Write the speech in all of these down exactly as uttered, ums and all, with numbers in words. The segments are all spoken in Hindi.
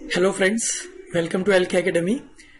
Hello friends, welcome to L K academy.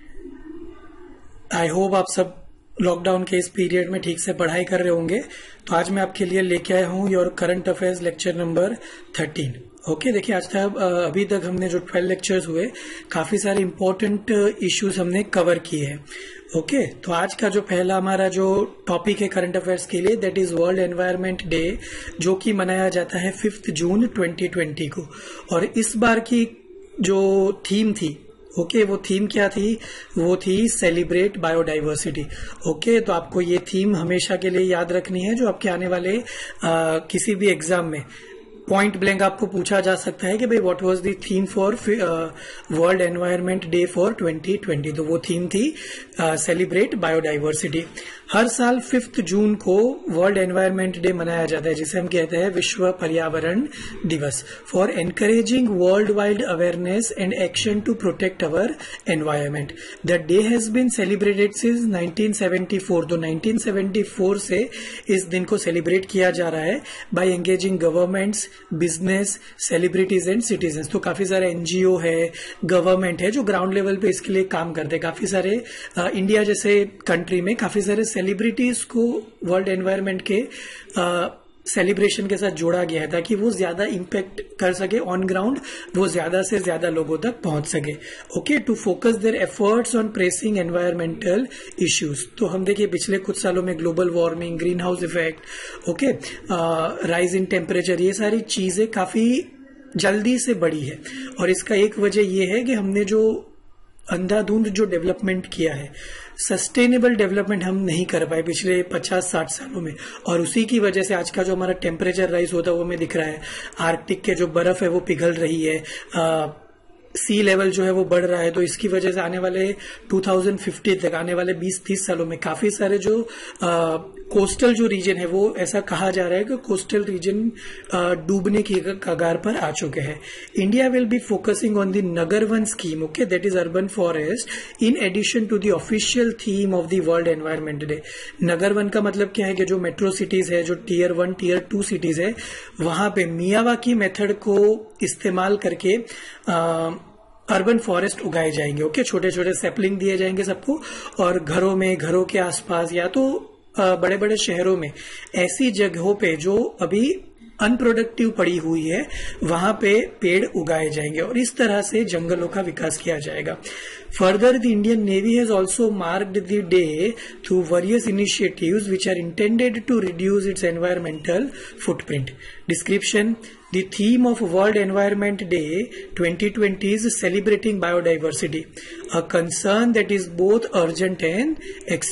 I hope आप सब लॉकडाउन के इस पीरियड में ठीक से पढ़ाई कर रहे होंगे। तो आज मैं आपके लिए लेके आया हूँ your current affairs lecture number thirteen. Okay, देखिए आज तक अभी तक हमने जो ट्वेल्व लेक्चर्स हुए, काफी सारे इंपॉर्टेंट इश्यूज हमने कवर किए हैं। ओके okay, तो आज का जो पहला हमारा जो टॉपिक है करंट अफेयर्स के लिए, that is world environment day, जो कि मनाया जाता है फिफ्थ जून ट्वेंटी ट्वेंटी को। और इस बार की जो थीम थी, ओके okay, वो थीम क्या थी? वो थी सेलिब्रेट बायोडाइवर्सिटी। ओके, तो आपको ये थीम हमेशा के लिए याद रखनी है, जो आपके आने वाले आ, किसी भी एग्जाम में पॉइंट ब्लैंक आपको पूछा जा सकता है कि भाई what was the theme for world environment day for twenty twenty. तो वो थीम थी सेलिब्रेट बायोडाइवर्सिटी। हर साल फिफ्थ जून को वर्ल्ड एनवायरनमेंट डे मनाया जाता है, जिसे हम कहते हैं विश्व पर्यावरण दिवस, for encouraging worldwide awareness and action to protect our environment. The day has been celebrated since nineteen seventy four. तो नाइनटीन सेवेंटी फोर से इस दिन को सेलिब्रेट किया जा रहा है by engaging governments, business, celebrities and citizen. तो काफी सारे एनजीओ है, गवर्नमेंट है जो ग्राउंड लेवल पे इसके लिए काम करते हैं। काफी सारे आ, इंडिया जैसे कंट्री में काफी सारे सेलिब्रिटीज को वर्ल्ड एनवायरनमेंट के सेलिब्रेशन के साथ जोड़ा गया है, ताकि वो ज्यादा इम्पैक्ट कर सके ऑन ग्राउंड, वो ज्यादा से ज्यादा लोगों तक पहुंच सके। Okay, to focus their efforts on pressing environmental issues. तो हम देखिए पिछले कुछ सालों में global warming, greenhouse effect, okay, rise in temperature, ये सारी चीजें काफी जल्दी से बढ़ी है। और इसका एक वजह यह है कि हमने जो अंधाधुंध जो डेवलपमेंट किया है, सस्टेनेबल डेवलपमेंट हम नहीं कर पाए पिछले पचास साठ सालों में, और उसी की वजह से आज का जो हमारा टेम्परेचर राइज होता है वो हमें दिख रहा है। आर्कटिक के जो बर्फ है वो पिघल रही है, आ, सी लेवल जो है वो बढ़ रहा है। तो इसकी वजह से आने वाले टू थाउजेंड फिफ्टी तक, आने वाले बीस तीस सालों में काफी सारे जो आ, कोस्टल जो रीजन है, वो ऐसा कहा जा रहा है कि कोस्टल रीजन डूबने की कगार पर आ चुके हैं। India will be focusing on the Nagar Van scheme, okay, that is urban forest, in addition to the official theme of the world environment day. Nagar Van का मतलब क्या है कि जो मेट्रो सिटीज है, जो tier one tier two cities है, वहां पे मियावाकी मेथड को इस्तेमाल करके आ, अर्बन फॉरेस्ट उगाए जाएंगे। ओके, छोटे छोटे सैपलिंग दिए जाएंगे सबको, और घरों में, घरों के आसपास या तो बड़े बड़े शहरों में, ऐसी जगहों पे जो अभी अनप्रोडक्टिव पड़ी हुई है, वहां पे पेड़ उगाए जाएंगे, और इस तरह से जंगलों का विकास किया जाएगा। Further, the Indian navy has also marked the day through various initiatives which are intended to reduce its environmental footprint. Description: The theme of World Environment Day twenty twenty is celebrating biodiversity, a concern that is both urgent and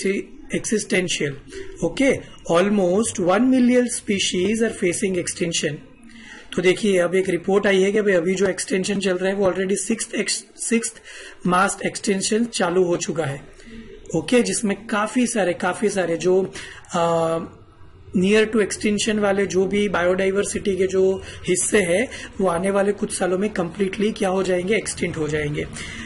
existential. Okay, almost one million species are facing extinction. तो देखिए अब एक रिपोर्ट आई है कि भाई अभी जो एक्सटेंशन चल रहा है वो already sixth sixth mass extension चालू हो चुका है। ओके okay, जिसमें काफी सारे काफी सारे जो आ, नियर टू एक्सटिंक्शन वाले जो भी बायोडाइवर्सिटी के जो हिस्से हैं, वो आने वाले कुछ सालों में कंप्लीटली क्या हो जाएंगे? एक्सटिंक्ट हो जाएंगे।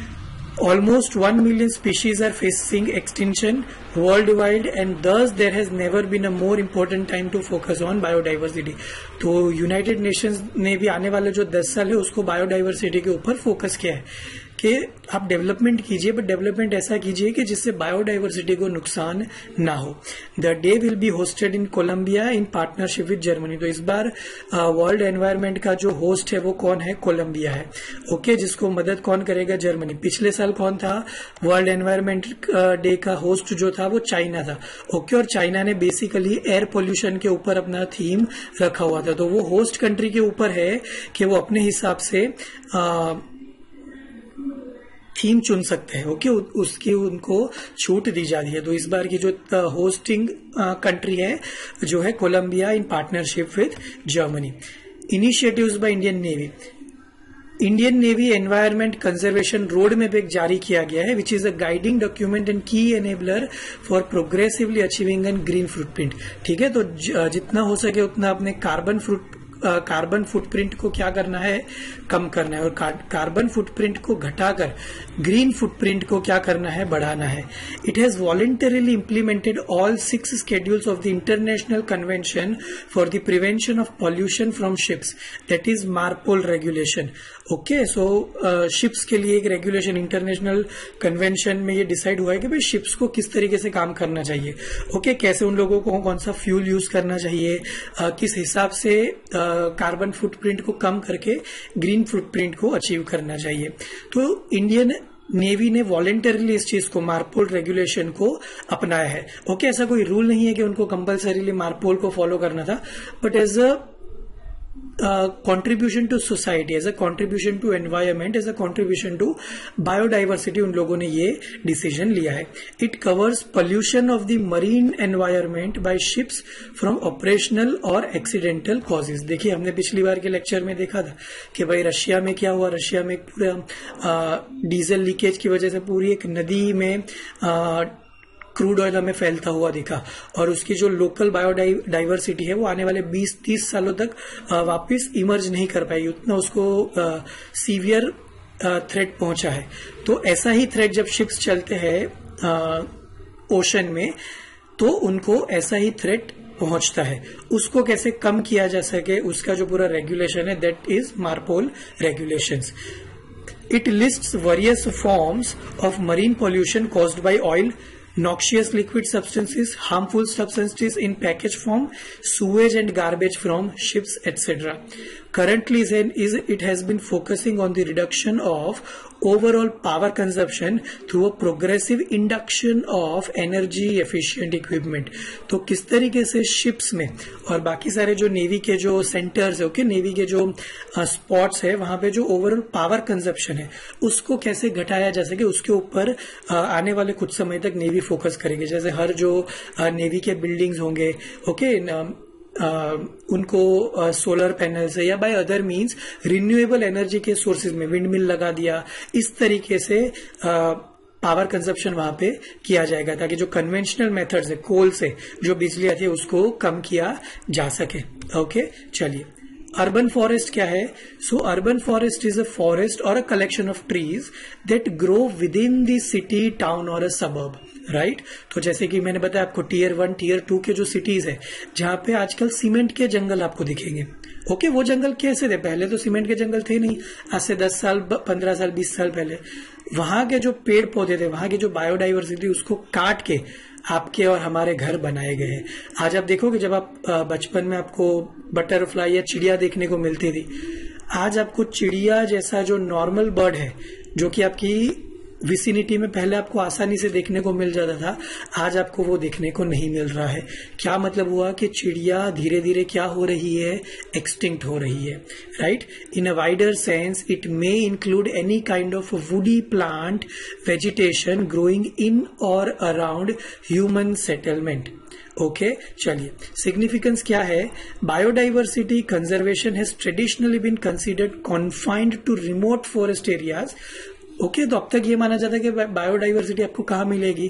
Almost one million species are facing extinction worldwide, and thus there has never been a more important time to focus on biodiversity. तो यूनाइटेड नेशंस ने भी आने वाले जो दस साल है उसको बायोडाइवर्सिटी के ऊपर फोकस किया है कि आप डेवलपमेंट कीजिए, बट डेवलपमेंट ऐसा कीजिए कि जिससे बायोडाइवर्सिटी को नुकसान ना हो। The day will be hosted in Colombia in partnership with Germany. तो इस बार वर्ल्ड एनवायरनमेंट का जो होस्ट है वो कौन है? कोलंबिया है। ओके okay, जिसको मदद कौन करेगा? जर्मनी। पिछले साल कौन था वर्ल्ड एनवायरनमेंट डे का होस्ट? जो था वो चाइना था। ओके okay, और चाइना ने बेसिकली एयर पोल्यूशन के ऊपर अपना थीम रखा हुआ था। तो वो होस्ट कंट्री के ऊपर है कि वो अपने हिसाब से आ, थीम चुन सकते हैं। ओके, उसकी उनको छूट दी जा रही है। तो इस बार की जो होस्टिंग कंट्री है जो है Colombia in partnership with Germany. Initiatives by Indian navy. Indian navy environment conservation road map एक जारी किया गया है, which is a guiding document and key enabler for progressively achieving an green footprint. ठीक है, तो जितना हो सके उतना अपने कार्बन फुट कार्बन फुटप्रिंट को क्या करना है, कम करना है, और कार्बन फुटप्रिंट को घटाकर ग्रीन फुटप्रिंट को क्या करना है, बढ़ाना है. It has voluntarily implemented all six schedules of the international convention for the prevention of pollution from ships, that is MARPOL regulation. Okay, so ships के लिए एक रेगुलेशन इंटरनेशनल कन्वेंशन में ये डिसाइड हुआ है कि भाई शिप्स को किस तरीके से काम करना चाहिए. ओके okay, कैसे उन लोगों को कौन सा फ्यूल यूज करना चाहिए, uh, किस हिसाब से कार्बन uh, फुटप्रिंट को कम करके ग्रीन फुटप्रिंट को अचीव करना चाहिए. तो इंडियन नेवी ने वॉलेंटरीली इस चीज को, मार्पोल रेगुलेशन को अपनाया है. ओके okay, ऐसा कोई रूल नहीं है कि उनको कंपल्सरीली मार्पोल को फॉलो करना था, but as a contribution to society, as a contribution to environment, as a contribution to biodiversity उन लोगों ने ये डिसीजन लिया है. It covers pollution of the marine environment by ships from operational or accidental causes. देखिए हमने पिछली बार के लेक्चर में देखा था कि भाई रशिया में क्या हुआ. रशिया में पूरा डीजल लीकेज की वजह से पूरी एक नदी में आ, क्रूड ऑयल हमें फैलता हुआ दिखा, और उसकी जो लोकल बायोडाइवर्सिटी है वो आने वाले बीस तीस सालों तक वापस इमर्ज नहीं कर पाएगी. उतना उसको सीवियर थ्रेट पहुंचा है. तो ऐसा ही थ्रेट जब शिप्स चलते हैं ओशन में, तो उनको ऐसा ही थ्रेट पहुंचता है. उसको कैसे कम किया जा सके, उसका जो पूरा रेगुलेशन है, that is MARPOL regulations. It lists various forms of marine pollution caused by oil, noxious liquid substances, harmful substances in package form, sewage and garbage from ships, et cetera. Currently, is it has been focusing on the reduction of overall power consumption through a progressive induction of energy efficient equipment. तो किस तरीके से शिप्स में और बाकी सारे जो नेवी के जो सेंटर्स है, ओके, नेवी के जो स्पॉट्स है, वहां पे जो ओवरऑल पावर कंजप्शन है उसको कैसे घटाया जा सके, उसके ऊपर आने वाले कुछ समय तक नेवी फोकस करेगी. जैसे हर जो नेवी के बिल्डिंग्स होंगे, ओके, Uh, उनको सोलर uh, पैनल से या by other means renewable energy के सोर्सेज में विंड मिल लगा दिया, इस तरीके से पावर uh, कंजप्शन वहां पे किया जाएगा ताकि जो कन्वेंशनल मेथड्स है, कोल से जो बिजली आती है उसको कम किया जा सके. Okay okay? चलिए, अर्बन फॉरेस्ट क्या है? So urban forest is a forest or a collection of trees that grow within the city, town or a suburb. Right right? तो जैसे कि मैंने बताया आपको, टीयर वन टीयर टू के जो सिटीज है जहां पे आजकल सीमेंट के जंगल आपको दिखेंगे. ओके okay, वो जंगल कैसे थे? पहले तो सीमेंट के जंगल थे नहीं. आज से दस साल, पंद्रह साल, बीस साल पहले वहां के जो पेड़ पौधे थे, वहां की जो बायोडाइवर्सिटी, उसको काट के आपके और हमारे घर बनाए गए हैं. आज आप देखोगे, जब आप बचपन में आपको बटरफ्लाई या चिड़िया देखने को मिलती थी, आज आपको चिड़िया जैसा जो नॉर्मल बर्ड है, जो कि आपकी विसिनिटी में पहले आपको आसानी से देखने को मिल जाता था, आज आपको वो देखने को नहीं मिल रहा है. क्या मतलब हुआ कि चिड़िया धीरे धीरे क्या हो रही है? एक्सटिंक्ट हो रही है. Right. In a wider sense it may include any kind of woody plant vegetation growing in or around human settlement. Okay okay, चलिए, सिग्निफिकेंस क्या है? Biodiversity conservation has traditionally been considered confined to remote forest areas. Okay okay, तो अब तक ये माना जाता है कि बायोडाइवर्सिटी आपको कहाँ मिलेगी?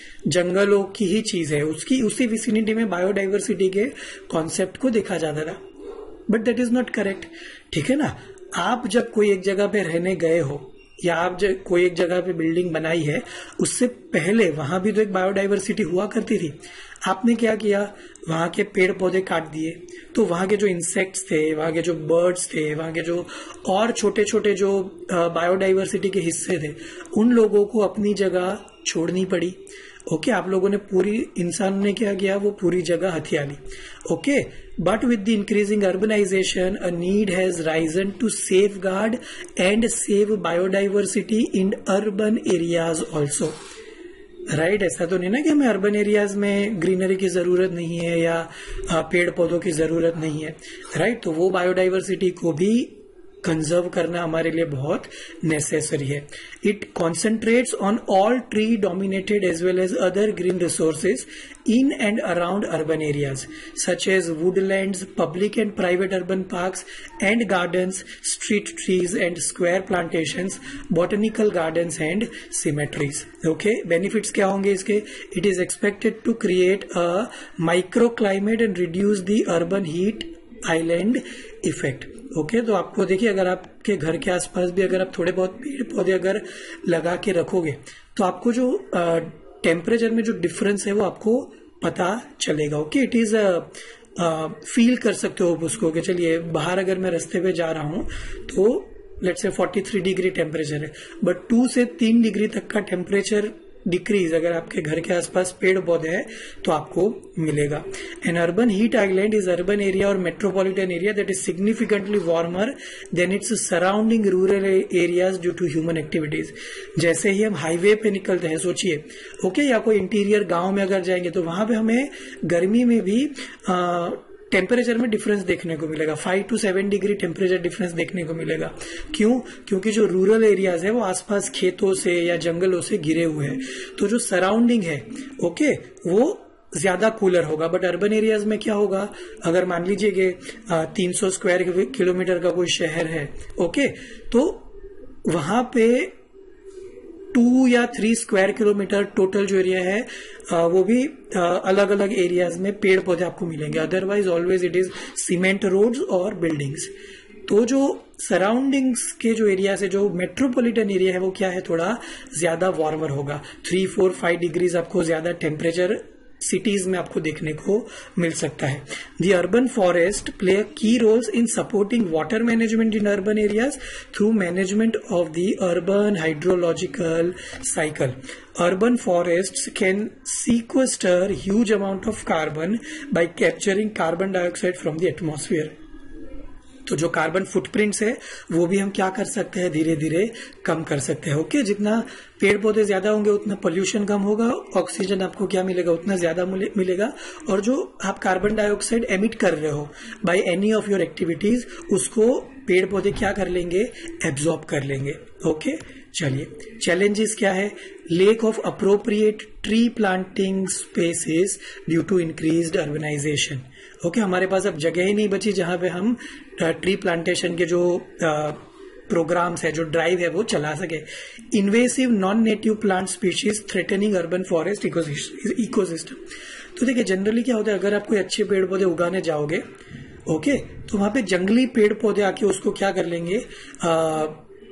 जंगलों की ही चीज है, उसकी उसी विसिनिटी में बायोडाइवर्सिटी के कॉन्सेप्ट को देखा जाता था. But that is not correct. ठीक है ना. आप जब कोई एक जगह पे रहने गए हो या आप जब कोई एक जगह पे बिल्डिंग बनाई है, उससे पहले वहां भी तो एक बायोडाइवर्सिटी हुआ करती थी. आपने क्या किया? वहां के पेड़ पौधे काट दिए, तो वहां के जो इंसेक्ट्स थे, वहां के जो बर्ड्स थे, वहां के जो और छोटे छोटे जो बायोडाइवर्सिटी के हिस्से थे, उन लोगों को अपनी जगह छोड़नी पड़ी. ओके okay, आप लोगों ने पूरी, इंसान ने क्या किया? वो पूरी जगह हथिया ली. Okay, but with the increasing urbanisation a need has risen to safeguard and save biodiversity in urban areas also. Right right, ऐसा तो नहीं ना कि हमें अर्बन एरियाज में ग्रीनरी की जरूरत नहीं है या पेड़ पौधों की जरूरत नहीं है. राइट right, तो वो बायोडाइवर्सिटी को भी कंजर्व करना हमारे लिए बहुत नेसेसरी है. It concentrates on all tree dominated as well as other green resources in and around urban areas such as woodlands, public and private urban parks and gardens, street trees and square plantations, botanical gardens and cemeteries. Okay, benefits क्या होंगे इसके? It is expected to create a microclimate and reduce the urban heat island effect. ओके, तो आपको देखिए अगर आपके घर के आसपास भी अगर आप थोड़े बहुत पेड़ पौधे अगर लगा के रखोगे तो आपको जो टेम्परेचर में जो डिफरेंस है वो आपको पता चलेगा। ओके, इट इज फील कर सकते हो उसको कि चलिए बाहर अगर मैं रास्ते पे जा रहा हूं तो लेट्स से तैंतालीस डिग्री टेम्परेचर है, बट टू से तीन डिग्री तक का टेम्परेचर डिक्रीज अगर आपके घर के आसपास पेड़ पौधे हैं तो आपको मिलेगा। An urban heat island is urban area or metropolitan area that is significantly warmer than its surrounding rural areas due to human activities. जैसे ही हम हाईवे पे निकलते हैं, सोचिए ओके, या कोई इंटीरियर गांव में अगर जाएंगे तो वहां पे हमें गर्मी में भी आ, टेम्परेचर में डिफरेंस देखने को मिलेगा, five two seven degree temperature difference देखने को मिलेगा। क्यों? क्योंकि जो रूरल एरियाज है वो आसपास खेतों से या जंगलों से घिरे हुए हैं, तो जो सराउंडिंग है ओके वो ज्यादा कूलर होगा। बट अर्बन एरियाज में क्या होगा, अगर मान लीजिए कि तीन सौ स्क्वायर किलोमीटर का कोई शहर है ओके, तो वहां पे टू या थ्री स्क्वायर किलोमीटर टोटल जो एरिया है आ, वो भी अलग अलग एरियाज में पेड़ पौधे आपको मिलेंगे। Otherwise always it is cement roads और बिल्डिंग्स। तो जो सराउंडिंग्स के जो एरिया है, जो मेट्रोपॉलिटन एरिया है, वो क्या है, थोड़ा ज्यादा वार्मर होगा। थ्री फोर फाइव डिग्रीज आपको ज्यादा टेम्परेचर सिटीज में आपको देखने को मिल सकता है। The urban forest play a key roles in supporting water management in urban areas through management of the urban hydrological cycle. Urban forests can sequester huge amount of carbon by capturing carbon dioxide from the atmosphere. तो जो कार्बन फुटप्रिंट्स है वो भी हम क्या कर सकते हैं, धीरे धीरे कम कर सकते हैं। ओके, जितना पेड़ पौधे ज्यादा होंगे उतना पोल्यूशन कम होगा, ऑक्सीजन आपको क्या मिलेगा, उतना ज्यादा मिलेगा, और जो आप कार्बन डाइऑक्साइड एमिट कर रहे हो by any of your activities उसको पेड़ पौधे क्या कर लेंगे, एब्जॉर्ब कर लेंगे। ओके, चलिए चैलेंजेस क्या है, lack of appropriate tree planting spaces due to increased urbanization. Okay, हमारे पास अब जगह ही नहीं बची जहां पे हम ट्री प्लांटेशन के जो प्रोग्राम्स है, जो ड्राइव है वो चला सके। Invasive non native plant species threatening urban forest ecosystem. तो देखिए जनरली क्या होता है, अगर आप कोई अच्छे पेड़ पौधे उगाने जाओगे ओके, तो वहां पे जंगली पेड़ पौधे आके उसको क्या कर लेंगे, आ,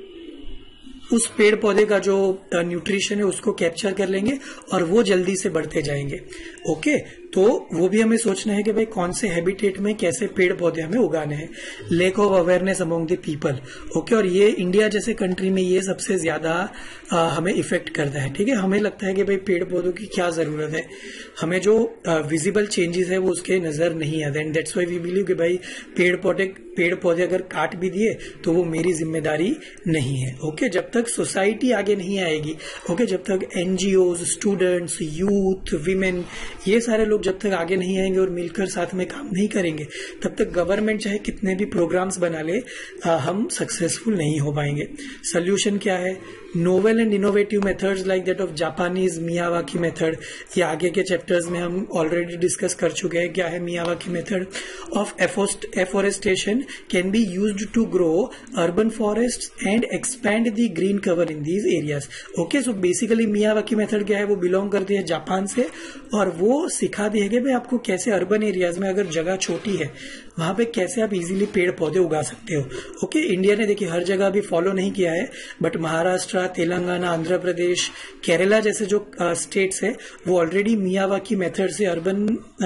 उस पेड़ पौधे का जो न्यूट्रिशन है उसको कैप्चर कर लेंगे और वो जल्दी से बढ़ते जाएंगे। ओके, तो वो भी हमें सोचना है कि भाई कौन से हैबिटेट में कैसे पेड़ पौधे हमें उगाने हैं। Lack of awareness among the people. Okay, और ये इंडिया जैसे कंट्री में ये सबसे ज्यादा हमें इफेक्ट करता है। ठीक है, हमें लगता है कि भाई पेड़ पौधों की क्या जरूरत है, हमें जो विजिबल चेंजेस है वो उसके नजर नहीं आते, and that's why we believe कि भाई पेड़ पौधे पेड़ पौधे अगर काट भी दिए तो वो मेरी जिम्मेदारी नहीं है। ओके, जब तक सोसाइटी आगे नहीं आएगी, ओके, जब तक एनजीओ, स्टूडेंट्स, यूथ, विमेन, ये सारे लोग जब तक आगे नहीं आएंगे और मिलकर साथ में काम नहीं करेंगे, तब तक गवर्नमेंट चाहे कितने भी प्रोग्राम्स बना ले, आ, हम सक्सेसफुल नहीं हो पाएंगे। सोल्यूशन क्या है, novel and innovative methods like that of Japanese Miyawaki method. ये आगे के चैप्टर्स में हम ऑलरेडी डिस्कस कर चुके हैं, क्या है Miyawaki method of afforestation can be used to grow urban forest and expand the green cover in these areas. Okay, so basically Miyawaki method क्या है, वो बिलोंग करती है जापान से, और वो सिखा दी है कि भाई आपको कैसे अर्बन एरियाज में अगर जगह छोटी है वहां पे कैसे आप इजीली पेड़ पौधे उगा सकते हो। ओके, इंडिया ने देखिए हर जगह अभी फॉलो नहीं किया है, बट महाराष्ट्र, तेलंगाना, आंध्र प्रदेश, केरला जैसे जो स्टेट्स है वो ऑलरेडी मियावाकी मेथड से अर्बन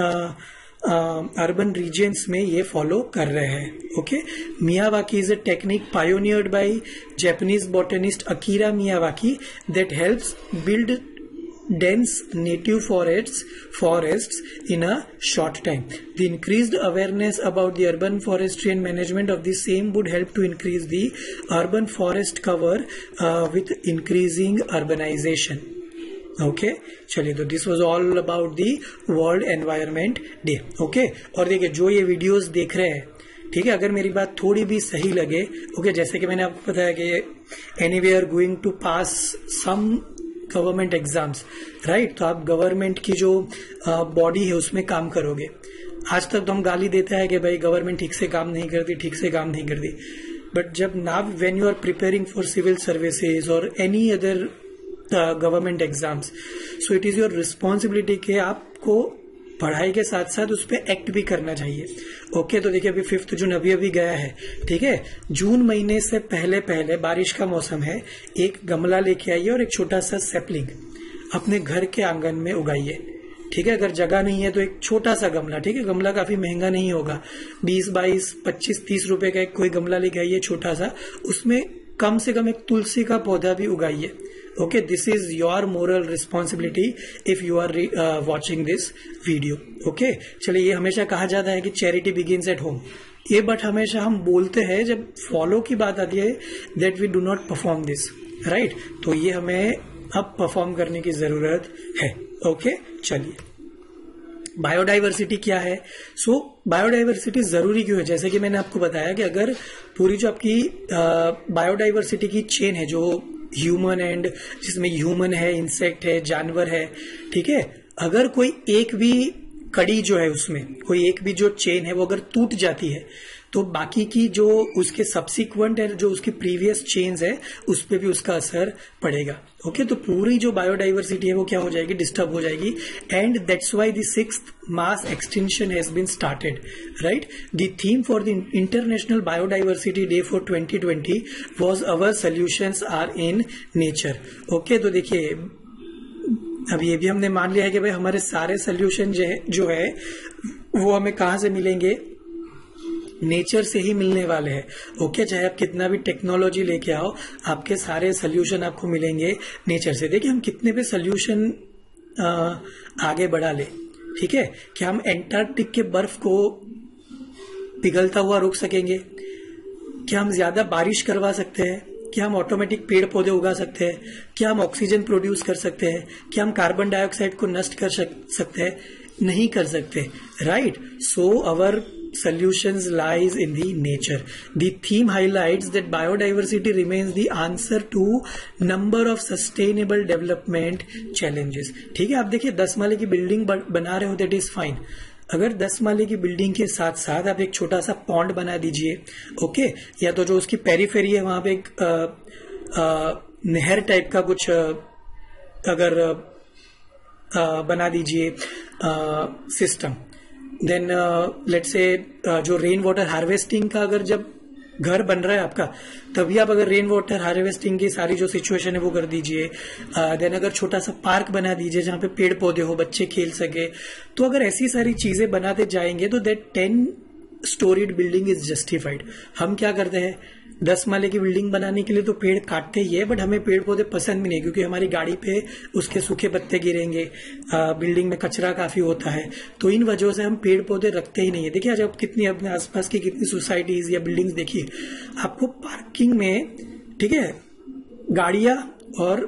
अर्बन रीजन्स में ये फॉलो कर रहे हैं। Okay, Miyawaki is a technique pioneered by Japanese botanist Akira Miyawaki that helps build dense native forests forests in a short time. The increased awareness about the urban forestry and management of the same would help to increase the urban forest cover uh, with increasing urbanization. Okay okay? चलिए, तो this was all about the world environment day. Okay, और देखिए जो ये वीडियोस देख रहे हैं, ठीक है, अगर मेरी बात थोड़ी भी सही लगे, ओके okay, जैसे कि मैंने आपको बताया कि anyway are going to pass some government exams, right, तो आप गवर्नमेंट की जो बॉडी uh, है उसमें काम करोगे। आज तक तो हम गाली देते हैं कि भाई गवर्नमेंट ठीक से काम नहीं करती, ठीक से काम नहीं करती, बट जब now when you are preparing for civil services और any other government exams, so it is your responsibility कि आपको पढ़ाई के साथ साथ उस पर एक्ट भी करना चाहिए। ओके, तो देखिए अभी फिफ्थ जून अभी अभी गया है, ठीक है। जून महीने से पहले पहले बारिश का मौसम है, एक गमला लेके आइए और एक छोटा सा सैपलिंग अपने घर के आंगन में उगाइए, ठीक है। अगर जगह नहीं है तो एक छोटा सा गमला, ठीक है, गमला काफी महंगा नहीं होगा, बीस बाईस पच्चीस तीस रुपए का एक कोई गमला लेके आइए छोटा सा, उसमें कम से कम एक तुलसी का पौधा भी उगाइए। Okay, this is your moral responsibility if you are watching this video. Okay, चलिए, ये हमेशा कहा जाता है कि चैरिटी बिगिंस एट होम, ये बट हमेशा हम बोलते हैं, जब फॉलो की बात आती है that we do not perform this, right. तो ये हमें अब परफॉर्म करने की जरूरत है। Okay okay? चलिए, बायोडाइवर्सिटी क्या है? सो so, बायोडाइवर्सिटी जरूरी क्यों है? जैसे कि मैंने आपको बताया कि अगर पूरी जो आपकी बायोडाइवर्सिटी की चेन है, जो ह्यूमन एंड जिसमें ह्यूमन है, इंसेक्ट है, जानवर है, ठीक है, अगर कोई एक भी कड़ी जो है उसमें कोई एक भी जो चेन है वो अगर टूट जाती है तो बाकी की जो उसके सब्सिक्वेंट है, जो उसकी प्रीवियस चेन्स है, उस पर भी उसका असर पड़ेगा। ओके, तो पूरी जो बायोडाइवर्सिटी है वो क्या हो जाएगी? डिस्टर्ब हो जाएगी। And that's why the sixth mass extinction has been started, right. The theme for the international biodiversity day for twenty twenty was our solutions are in nature. Okay, तो देखिए अब ये भी हमने मान लिया है कि भाई हमारे सारे सोल्यूशन जो है, जो है वो हमें कहां से मिलेंगे? नेचर से ही मिलने वाले हैं। ओके, चाहे आप कितना भी टेक्नोलॉजी लेके आओ, आपके सारे सोल्यूशन आपको मिलेंगे नेचर से। देखिए हम कितने भी सोल्यूशन आगे बढ़ा ले, ठीक है, क्या हम एंटार्क्टिक के बर्फ को पिघलता हुआ रोक सकेंगे? क्या हम ज्यादा बारिश करवा सकते हैं? क्या हम ऑटोमेटिक पेड़ पौधे उगा सकते हैं? क्या हम ऑक्सीजन प्रोड्यूस कर सकते हैं? क्या हम कार्बन डाइऑक्साइड को नष्ट कर सकते हैं? नहीं कर सकते, right. So our solutions lies in the nature. The theme highlights that biodiversity remains the answer to number of sustainable development challenges. ठीक है, आप देखिए दस माले की बिल्डिंग बना रहे हो, दैट इज फाइन। अगर दस माले की बिल्डिंग के साथ साथ आप एक छोटा सा पॉन्ड बना दीजिए, ओके, या तो जो उसकी पेरीफेरी है वहां पे एक आ, आ, नहर टाइप का कुछ आ, अगर आ, बना दीजिए सिस्टम, देन लेट्स से जो रेन वाटर हार्वेस्टिंग का अगर जब घर बन रहा है आपका, तभी आप अगर रेन वाटर हार्वेस्टिंग की सारी जो सिचुएशन है वो कर दीजिए। देन uh, अगर छोटा सा पार्क बना दीजिए जहां पे पेड़ पौधे हो, बच्चे खेल सके। तो अगर ऐसी सारी चीजें बनाते जाएंगे तो that ten storied building is justified. हम क्या करते हैं, दस माले की बिल्डिंग बनाने के लिए तो पेड़ काटते ही है, बट हमें पेड़ पौधे पसंद भी नहीं, क्योंकि हमारी गाड़ी पे उसके सूखे पत्ते गिरेंगे, बिल्डिंग में कचरा काफी होता है, तो इन वजहों से हम पेड़ पौधे रखते ही नहीं है। देखिए आज आप कितनी अपने आसपास की कितनी सोसाइटीज या बिल्डिंग्स देखिए, आपको पार्किंग में, ठीक है, गाड़ियां और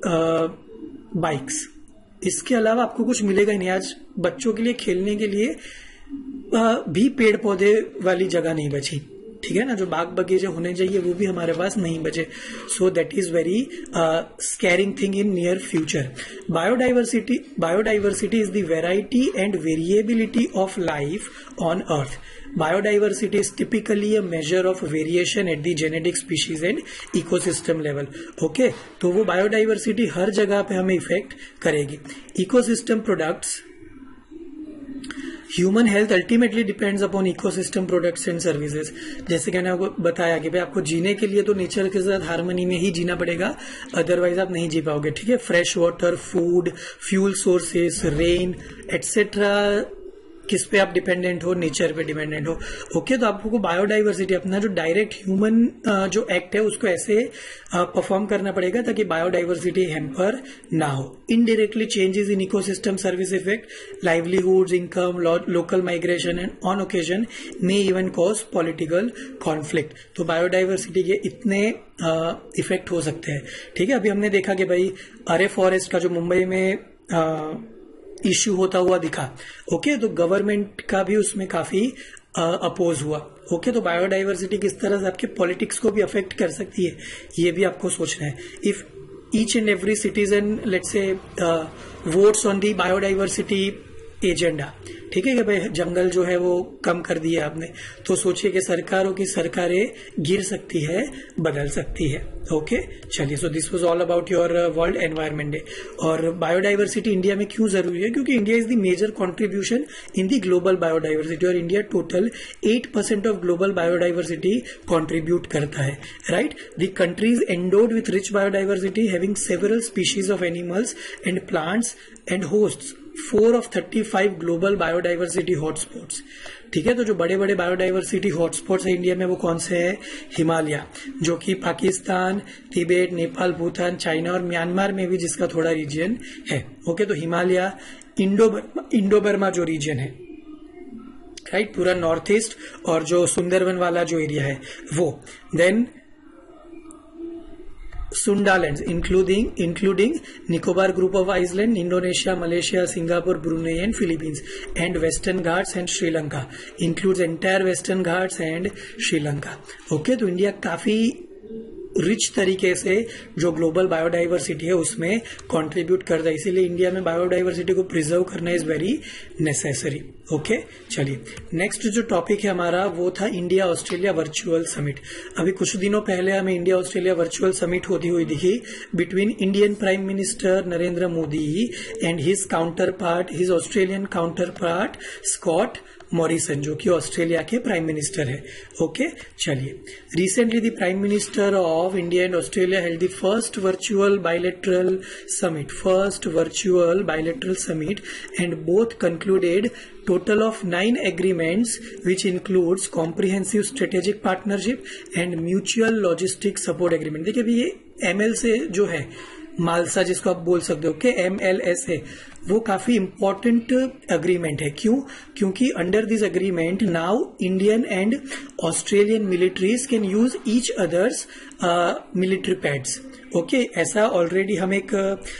बाइक्स, इसके अलावा आपको कुछ मिलेगा ही नहीं। आज बच्चों के लिए खेलने के लिए आ, भी पेड़ पौधे वाली जगह नहीं बची, ठीक है ना, जो बाग बगीचे होने चाहिए वो भी हमारे पास नहीं बचे। So that is very scaring thing in near future. Biodiversity biodiversity is the variety and variability of life on earth. Biodiversity is typically a major of variation at the genetic species and ecosystem level. Okay, तो वो बायोडाइवर्सिटी हर जगह पे हमें इफेक्ट करेगी। Ecosystem products, human health ultimately depends upon ecosystem products and services. जैसे कि मैंने आपको बताया कि भाई आपको जीने के लिए तो नेचर के साथ हार्मनी में ही जीना पड़ेगा, अदरवाइज आप नहीं जी पाओगे, ठीक है। Fresh water, food, fuel sources, rain etcetera, किस पे आप डिपेंडेंट हो? नेचर पे डिपेंडेंट हो। ओके, तो आपको बायोडाइवर्सिटी, अपना जो डायरेक्ट ह्यूमन जो एक्ट है उसको ऐसे परफॉर्म करना पड़ेगा ताकि बायोडाइवर्सिटी हैम्पर ना हो। Indirectly changes in ecosystem service effect livelihoods, income, local migration and on occasion may even cause political conflict. तो बायोडाइवर्सिटी के इतने इफेक्ट हो सकते हैं, ठीक है। अभी हमने देखा कि भाई अरे फॉरेस्ट का जो मुंबई में आ, इश्यू होता हुआ दिखा, ओके, तो गवर्नमेंट का भी उसमें काफी अपोज हुआ। ओके, तो बायोडाइवर्सिटी किस तरह से आपके पॉलिटिक्स को भी अफेक्ट कर सकती है, ये भी आपको सोचना है। If each and every citizen let's say votes on the biodiversity agenda, ठीक है कि भाई जंगल जो है वो कम कर दिया आपने, तो सोचिए कि सरकारों की सरकारें गिर सकती है, बदल सकती है। ओके चलिए, so this was all about your world environment day. और बायोडाइवर्सिटी इंडिया में क्यों जरूरी है, क्योंकि India is the major contribution in the global biodiversity, और India total eight percent of global biodiversity contribute करता है, right. The country is endowed with rich biodiversity having several species of animals and plants and hosts four of thirty five global biodiversity hotspots, ठीक है। तो जो बड़े बड़े बायोडाइवर्सिटी हॉटस्पॉट्स है इंडिया में वो कौन से हैं, हिमालय, जो कि पाकिस्तान, तिब्बत, नेपाल, भूटान, चाइना और म्यांमार में भी जिसका थोड़ा रीजन है। ओके, तो Himalaya, Indo Burma, Indo Burma जो रीजन है, राइट, पूरा नॉर्थ ईस्ट और जो सुंदरवन वाला जो एरिया है वो, then Sundalands, including including Nicobar Group of Islands, Indonesia, Malaysia, Singapore, Brunei, and Philippines, and Western Ghats and Sri Lanka, includes entire Western Ghats and Sri Lanka. Okay, तो इंडिया काफी रिच तरीके से जो ग्लोबल बायोडाइवर्सिटी है उसमें कंट्रीब्यूट करता है, इसीलिए इंडिया में बायोडाइवर्सिटी को प्रिजर्व करना इज वेरी नेसेसरी। ओके चलिए, नेक्स्ट जो टॉपिक है हमारा वो था इंडिया ऑस्ट्रेलिया वर्चुअल समिट। अभी कुछ दिनों पहले हमें इंडिया ऑस्ट्रेलिया वर्चुअल समिट होती हुई दिखी between Indian prime minister Narendra Modi and his counterpart, his Australian counterpart Scott Morrison, जो कि ऑस्ट्रेलिया के प्राइम मिनिस्टर है। ओके चलिए, recently the prime minister of India and Australia held the first virtual bilateral summit first virtual bilateral summit and both concluded total of nine agreements which includes comprehensive strategic partnership and mutual logistic support agreement। देखिए अभी ये एम एल से जो है मालसा जिसको आप बोल सकते हो, के एम एल एस ए, वो काफी इंपॉर्टेंट अग्रीमेंट है। क्यों? क्योंकि under this agreement now Indian and Australian militaries can use each other's military pads. Okay, ऐसा ऑलरेडी हम एक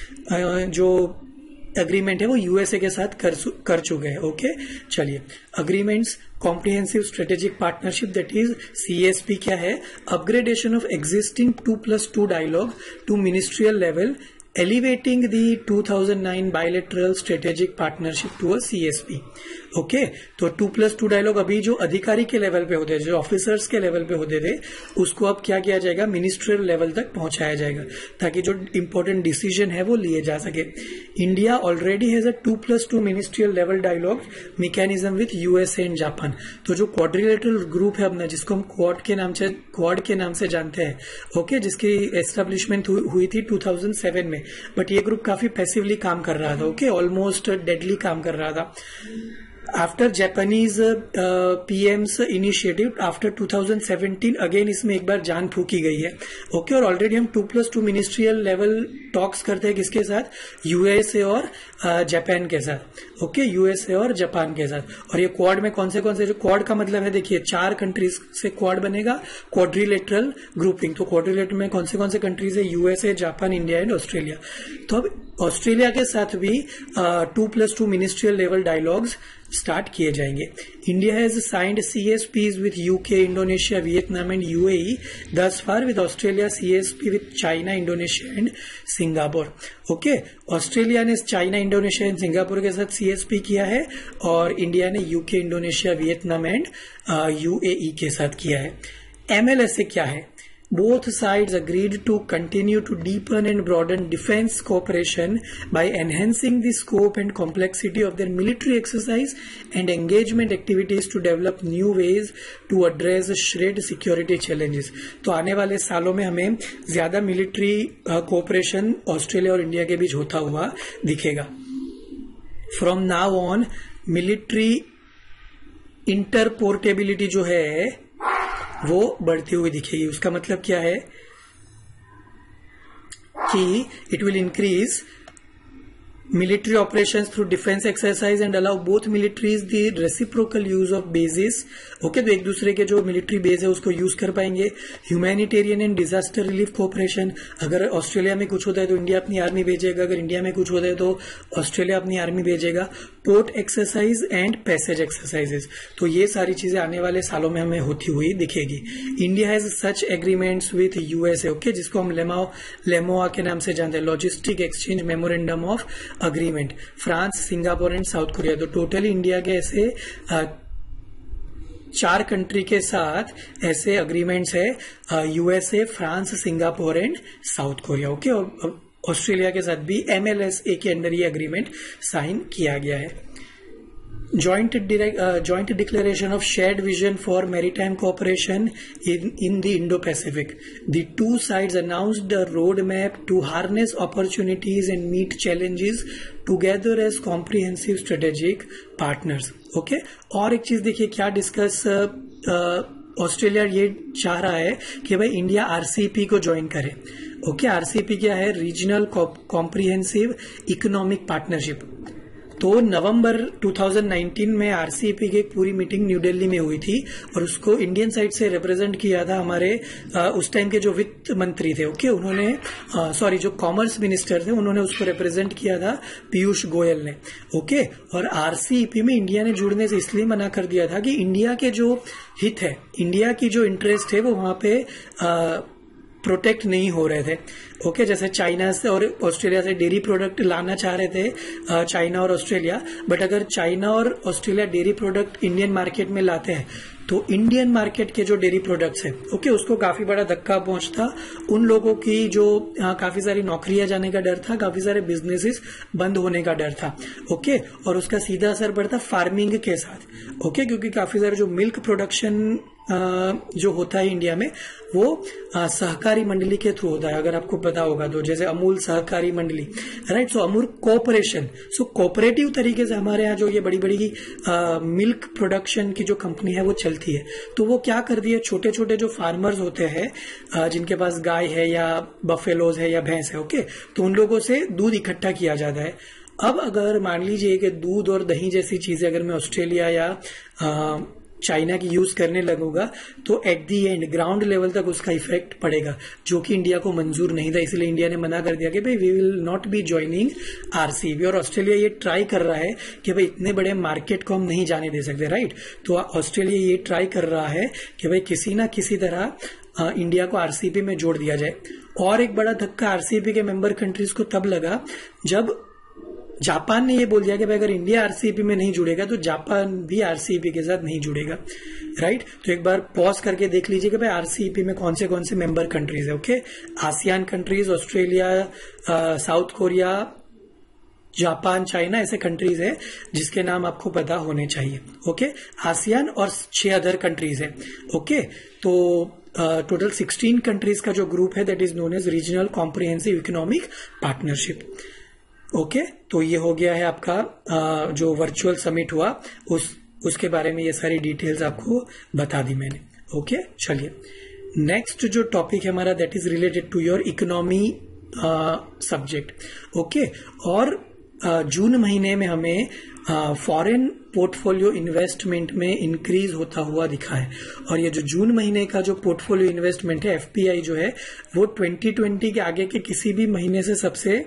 uh, जो एग्रीमेंट है वो यूएसए के साथ कर कर चुके हैं। ओके चलिए, agreements comprehensive strategic partnership that is CSP क्या है, upgradation of existing two plus two dialogue to ministerial level, elevating the two thousand nine bilateral strategic partnership to a CSP. Okay, तो टू प्लस टू डायलॉग अभी जो अधिकारी के लेवल पे होते थे, जो ऑफिसर्स के लेवल पे होते थे, उसको अब क्या किया जाएगा, मिनिस्ट्रियल लेवल तक पहुंचाया जाएगा ताकि जो इंपॉर्टेंट डिसीजन है वो लिए जा सके। India already has a two plus two ministerial level dialogue mechanism with USA and Japan. तो जो क्वाड्रिलेटरल ग्रुप है अपना, जिसको हम क्वाड के नाम से क्वाड के नाम से जानते हैं, ओके, जिसकी एस्टेब्लिशमेंट हुई थी टू थाउजेंड सेवन में, बट ये ग्रुप काफी पैसिवली काम कर रहा था। ओके, ऑलमोस्ट डेडली काम कर रहा था। After Japanese PM's initiative after two thousand seventeen again इसमें एक बार जान फूकी गई है। ओके, और ऑलरेडी हम two plus two ministerial level talks करते हैं किसके साथ, यूएसए और जापान के साथ। ओके, यूएसए और जापान के साथ। और ये क्वाड में कौन से कौन से, जो क्वाड का मतलब है देखिए चार कंट्रीज से क्वाड बनेगा, क्वाड्रिलेटरल ग्रुपिंग। तो क्वाड्रिलेटरल में कौन से कौन से कंट्रीज है, USA, Japan, India and Australia. तो अब ऑस्ट्रेलिया के साथ भी two plus two ministerial level dialogues start किए जाएंगे। India has signed CSPs with UK, Indonesia, Vietnam and UAE, thus far with Australia CSP with China, Indonesia and Singapore. Okay, Australia ने चाइना, इंडोनेशिया एंड सिंगापुर के साथ सीएसपी किया है और इंडिया ने UK, Indonesia, Vietnam and UAE के साथ किया है। एमएलएसए क्या है? Both sides agreed to continue to deepen and broaden defense cooperation by enhancing the scope and complexity of their military exercise and engagement activities to develop new ways to address shared security challenges। तो आने वाले सालों में हमें ज्यादा मिलिट्री कोऑपरेशन ऑस्ट्रेलिया और इंडिया के बीच होता हुआ दिखेगा। From now on military interoperability जो है वो बढ़ती हुई दिखेगी। उसका मतलब क्या है कि it will increase military operations through defense exercise and allow both militaries the reciprocal use of bases। Okay, तो एक दूसरे के जो मिलिट्री बेस है उसको यूज कर पाएंगे। Humanitarian and disaster relief cooperation, अगर ऑस्ट्रेलिया में कुछ होता है तो इंडिया अपनी आर्मी भेजेगा, अगर इंडिया में कुछ होता है तो ऑस्ट्रेलिया अपनी आर्मी भेजेगा। Port exercise and passage exercises, तो ये सारी चीजें आने वाले सालों में हमें होती हुई दिखेगी। India has such agreements with USA, okay, जिसको हम लेमो लेमोआ के नाम से जानते हैं, logistic exchange memorandum of agreement, France, Singapore and South Korea. तो टोटली इंडिया के ऐसे uh, चार कंट्री के साथ ऐसे अग्रीमेंट्स है, USA, France, Singapore and South Korea. Okay, और ऑस्ट्रेलिया के साथ भी एमएलएसए के अंडर ये एग्रीमेंट साइन किया गया है। Joint, direct, uh, joint declaration of shared vision for maritime cooperation in, in the Indo-Pacific. The two sides announced a roadmap to harness opportunities and meet challenges together as comprehensive strategic partners. Okay? और एक चीज देखिए क्या डिस्कस ऑस्ट्रेलिया ये चाह रहा है कि भाई इंडिया आरसीईपी को ज्वाइन करे। ओके, आरसीईपी क्या है? Regional comprehensive economic partnership. तो नवंबर दो हज़ार उन्नीस में आरसीईपी की एक पूरी मीटिंग न्यू दिल्ली में हुई थी और उसको इंडियन साइड से रिप्रेजेंट किया था हमारे आ, उस टाइम के जो वित्त मंत्री थे। ओके, उन्होंने सॉरी जो कॉमर्स मिनिस्टर थे उन्होंने उसको रिप्रेजेंट किया था पीयूष गोयल ने। ओके, और आरसीईपी में इंडिया ने जुड़ने से इसलिए मना कर दिया था कि इंडिया के जो हित है, इंडिया की जो इंटरेस्ट है वो वहां पे आ, प्रोटेक्ट नहीं हो रहे थे। ओके okay, जैसे चाइना से और ऑस्ट्रेलिया से डेयरी प्रोडक्ट लाना चाह रहे थे चाइना और ऑस्ट्रेलिया, बट अगर चाइना और Australia dairy product Indian market में लाते हैं तो इंडियन मार्केट के जो डेयरी प्रोडक्ट्स है ओके okay, उसको काफी बड़ा धक्का पहुंचता। उन लोगों की जो आ, काफी सारी नौकरियां जाने का डर था, काफी सारे बिजनेसेस बंद होने का डर था। ओके okay, और उसका सीधा असर पड़ता फार्मिंग के साथ। ओके okay, क्योंकि काफी सारे जो मिल्क प्रोडक्शन जो होता है इंडिया में वो सहकारी मंडली के थ्रू होता है, अगर आपको पता होगा तो, जैसे अमूल सहकारी मंडली, right. So Amul cooperation, so cooperative तरीके से हमारे यहाँ जो ये बड़ी बड़ी आ, मिल्क प्रोडक्शन की जो कंपनी है वो चलती है। तो वो क्या कर दिए, छोटे छोटे जो फार्मर्स होते हैं जिनके पास गाय है या बफेलोज है या भैंस है, ओके, तो उन लोगों से दूध इकट्ठा किया जाता है। अब अगर मान लीजिए कि दूध और दही जैसी चीजें अगर मैं ऑस्ट्रेलिया या आ, चाइना की यूज करने लगूंगा तो at the end ground level तक उसका इफेक्ट पड़ेगा, जो कि इंडिया को मंजूर नहीं था। इसलिए इंडिया ने मना कर दिया कि भाई we will not be joining RCEP. और ऑस्ट्रेलिया ये ट्राई कर रहा है कि भाई इतने बड़े मार्केट को हम नहीं जाने दे सकते, राइट। तो ऑस्ट्रेलिया ये ट्राई कर रहा है कि भाई किसी ना किसी तरह आ, इंडिया को आरसीईपी में जोड़ दिया जाए। और एक बड़ा धक्का आरसीईपी के मेंबर कंट्रीज को तब लगा जब जापान ने ये बोल दिया कि भाई अगर इंडिया आरसीईपी में नहीं जुड़ेगा तो जापान भी आरसीईपी के साथ नहीं जुड़ेगा, राइट। तो एक बार पॉज करके देख लीजिए कि भाई आरसीईपी में कौन से कौन से मेंबर कंट्रीज है। Okay, ASEAN countries, Australia, South Korea, Japan, China, ऐसे कंट्रीज है जिसके नाम आपको पता होने चाहिए। ओके, आसियान और छह अदर कंट्रीज है। ओके, तो टोटल सिक्सटीन कंट्रीज का जो ग्रुप है that is known as regional comprehensive economic partnership. Okay okay, तो ये हो गया है आपका आ, जो वर्चुअल समिट हुआ उस उसके बारे में ये सारी डिटेल्स आपको बता दी मैंने। ओके okay, चलिए नेक्स्ट जो टॉपिक है हमारा that is related to your economy subject. Okay, और आ, जून महीने में हमें फॉरेन पोर्टफोलियो इन्वेस्टमेंट में इंक्रीज होता हुआ दिखा है। और ये जो जून महीने का जो पोर्टफोलियो इन्वेस्टमेंट है एफपीआई जो है वो ट्वेंटी ट्वेंटी के आगे के किसी भी महीने से सबसे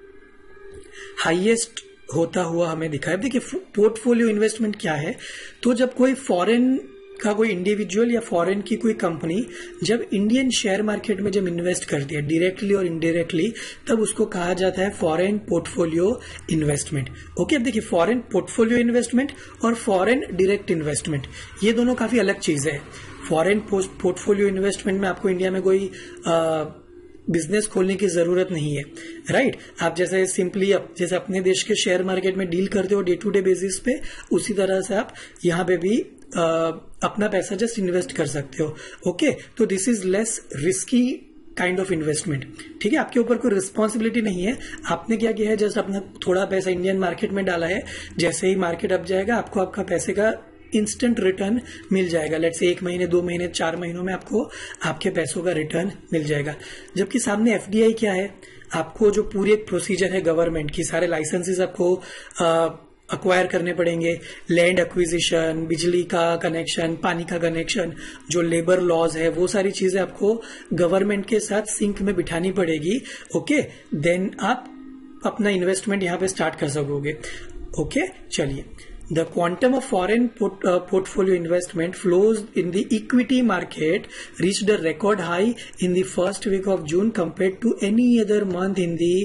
हाईएस्ट होता हुआ हमें दिखा है। देखिए पोर्टफोलियो इन्वेस्टमेंट क्या है, तो जब कोई फॉरेन का कोई इंडिविजुअल या फॉरेन की कोई कंपनी जब इंडियन शेयर मार्केट में जब इन्वेस्ट करती है डायरेक्टली और इनडायरेक्टली, तब उसको कहा जाता है फॉरेन पोर्टफोलियो इन्वेस्टमेंट। ओके, अब देखिए फॉरेन पोर्टफोलियो इन्वेस्टमेंट और फॉरेन डायरेक्ट इन्वेस्टमेंट ये दोनों काफी अलग चीजें हैं। फॉरेन पोर्टफोलियो इन्वेस्टमेंट में आपको इंडिया में कोई आ, बिजनेस खोलने की जरूरत नहीं है, राइट। आप जैसे सिंपली अप, जैसे अपने देश के शेयर मार्केट में डील करते हो डे टू डे बेसिस पे, उसी तरह से आप यहाँ पे भी आ, अपना पैसा जस्ट इन्वेस्ट कर सकते हो। ओके, तो this is less risky kind of investment, ठीक है। आपके ऊपर कोई रिस्पॉन्सिबिलिटी नहीं है, आपने क्या किया है जस्ट अपना थोड़ा पैसा इंडियन मार्केट में डाला है, जैसे ही मार्केट अप जाएगा आपको आपका पैसे का इंस्टेंट रिटर्न मिल जाएगा। लेट्स से एक महीने, दो महीने, चार महीनों में आपको आपके पैसों का रिटर्न मिल जाएगा। जबकि सामने एफडीआई क्या है, आपको जो पूरी एक प्रोसीजर है गवर्नमेंट की, सारे लाइसेंसेस आपको अक्वायर करने पड़ेंगे, लैंड एक्विजिशन, बिजली का कनेक्शन, पानी का कनेक्शन, जो लेबर लॉज है, वो सारी चीजें आपको गवर्नमेंट के साथ सिंक में बिठानी पड़ेगी। ओके, देन आप अपना इन्वेस्टमेंट यहाँ पे स्टार्ट कर सकोगे। ओके, चलिए The quantum of foreign port, uh, portfolio investment flows in the equity market reached a record high in the first week of June compared to any other month in the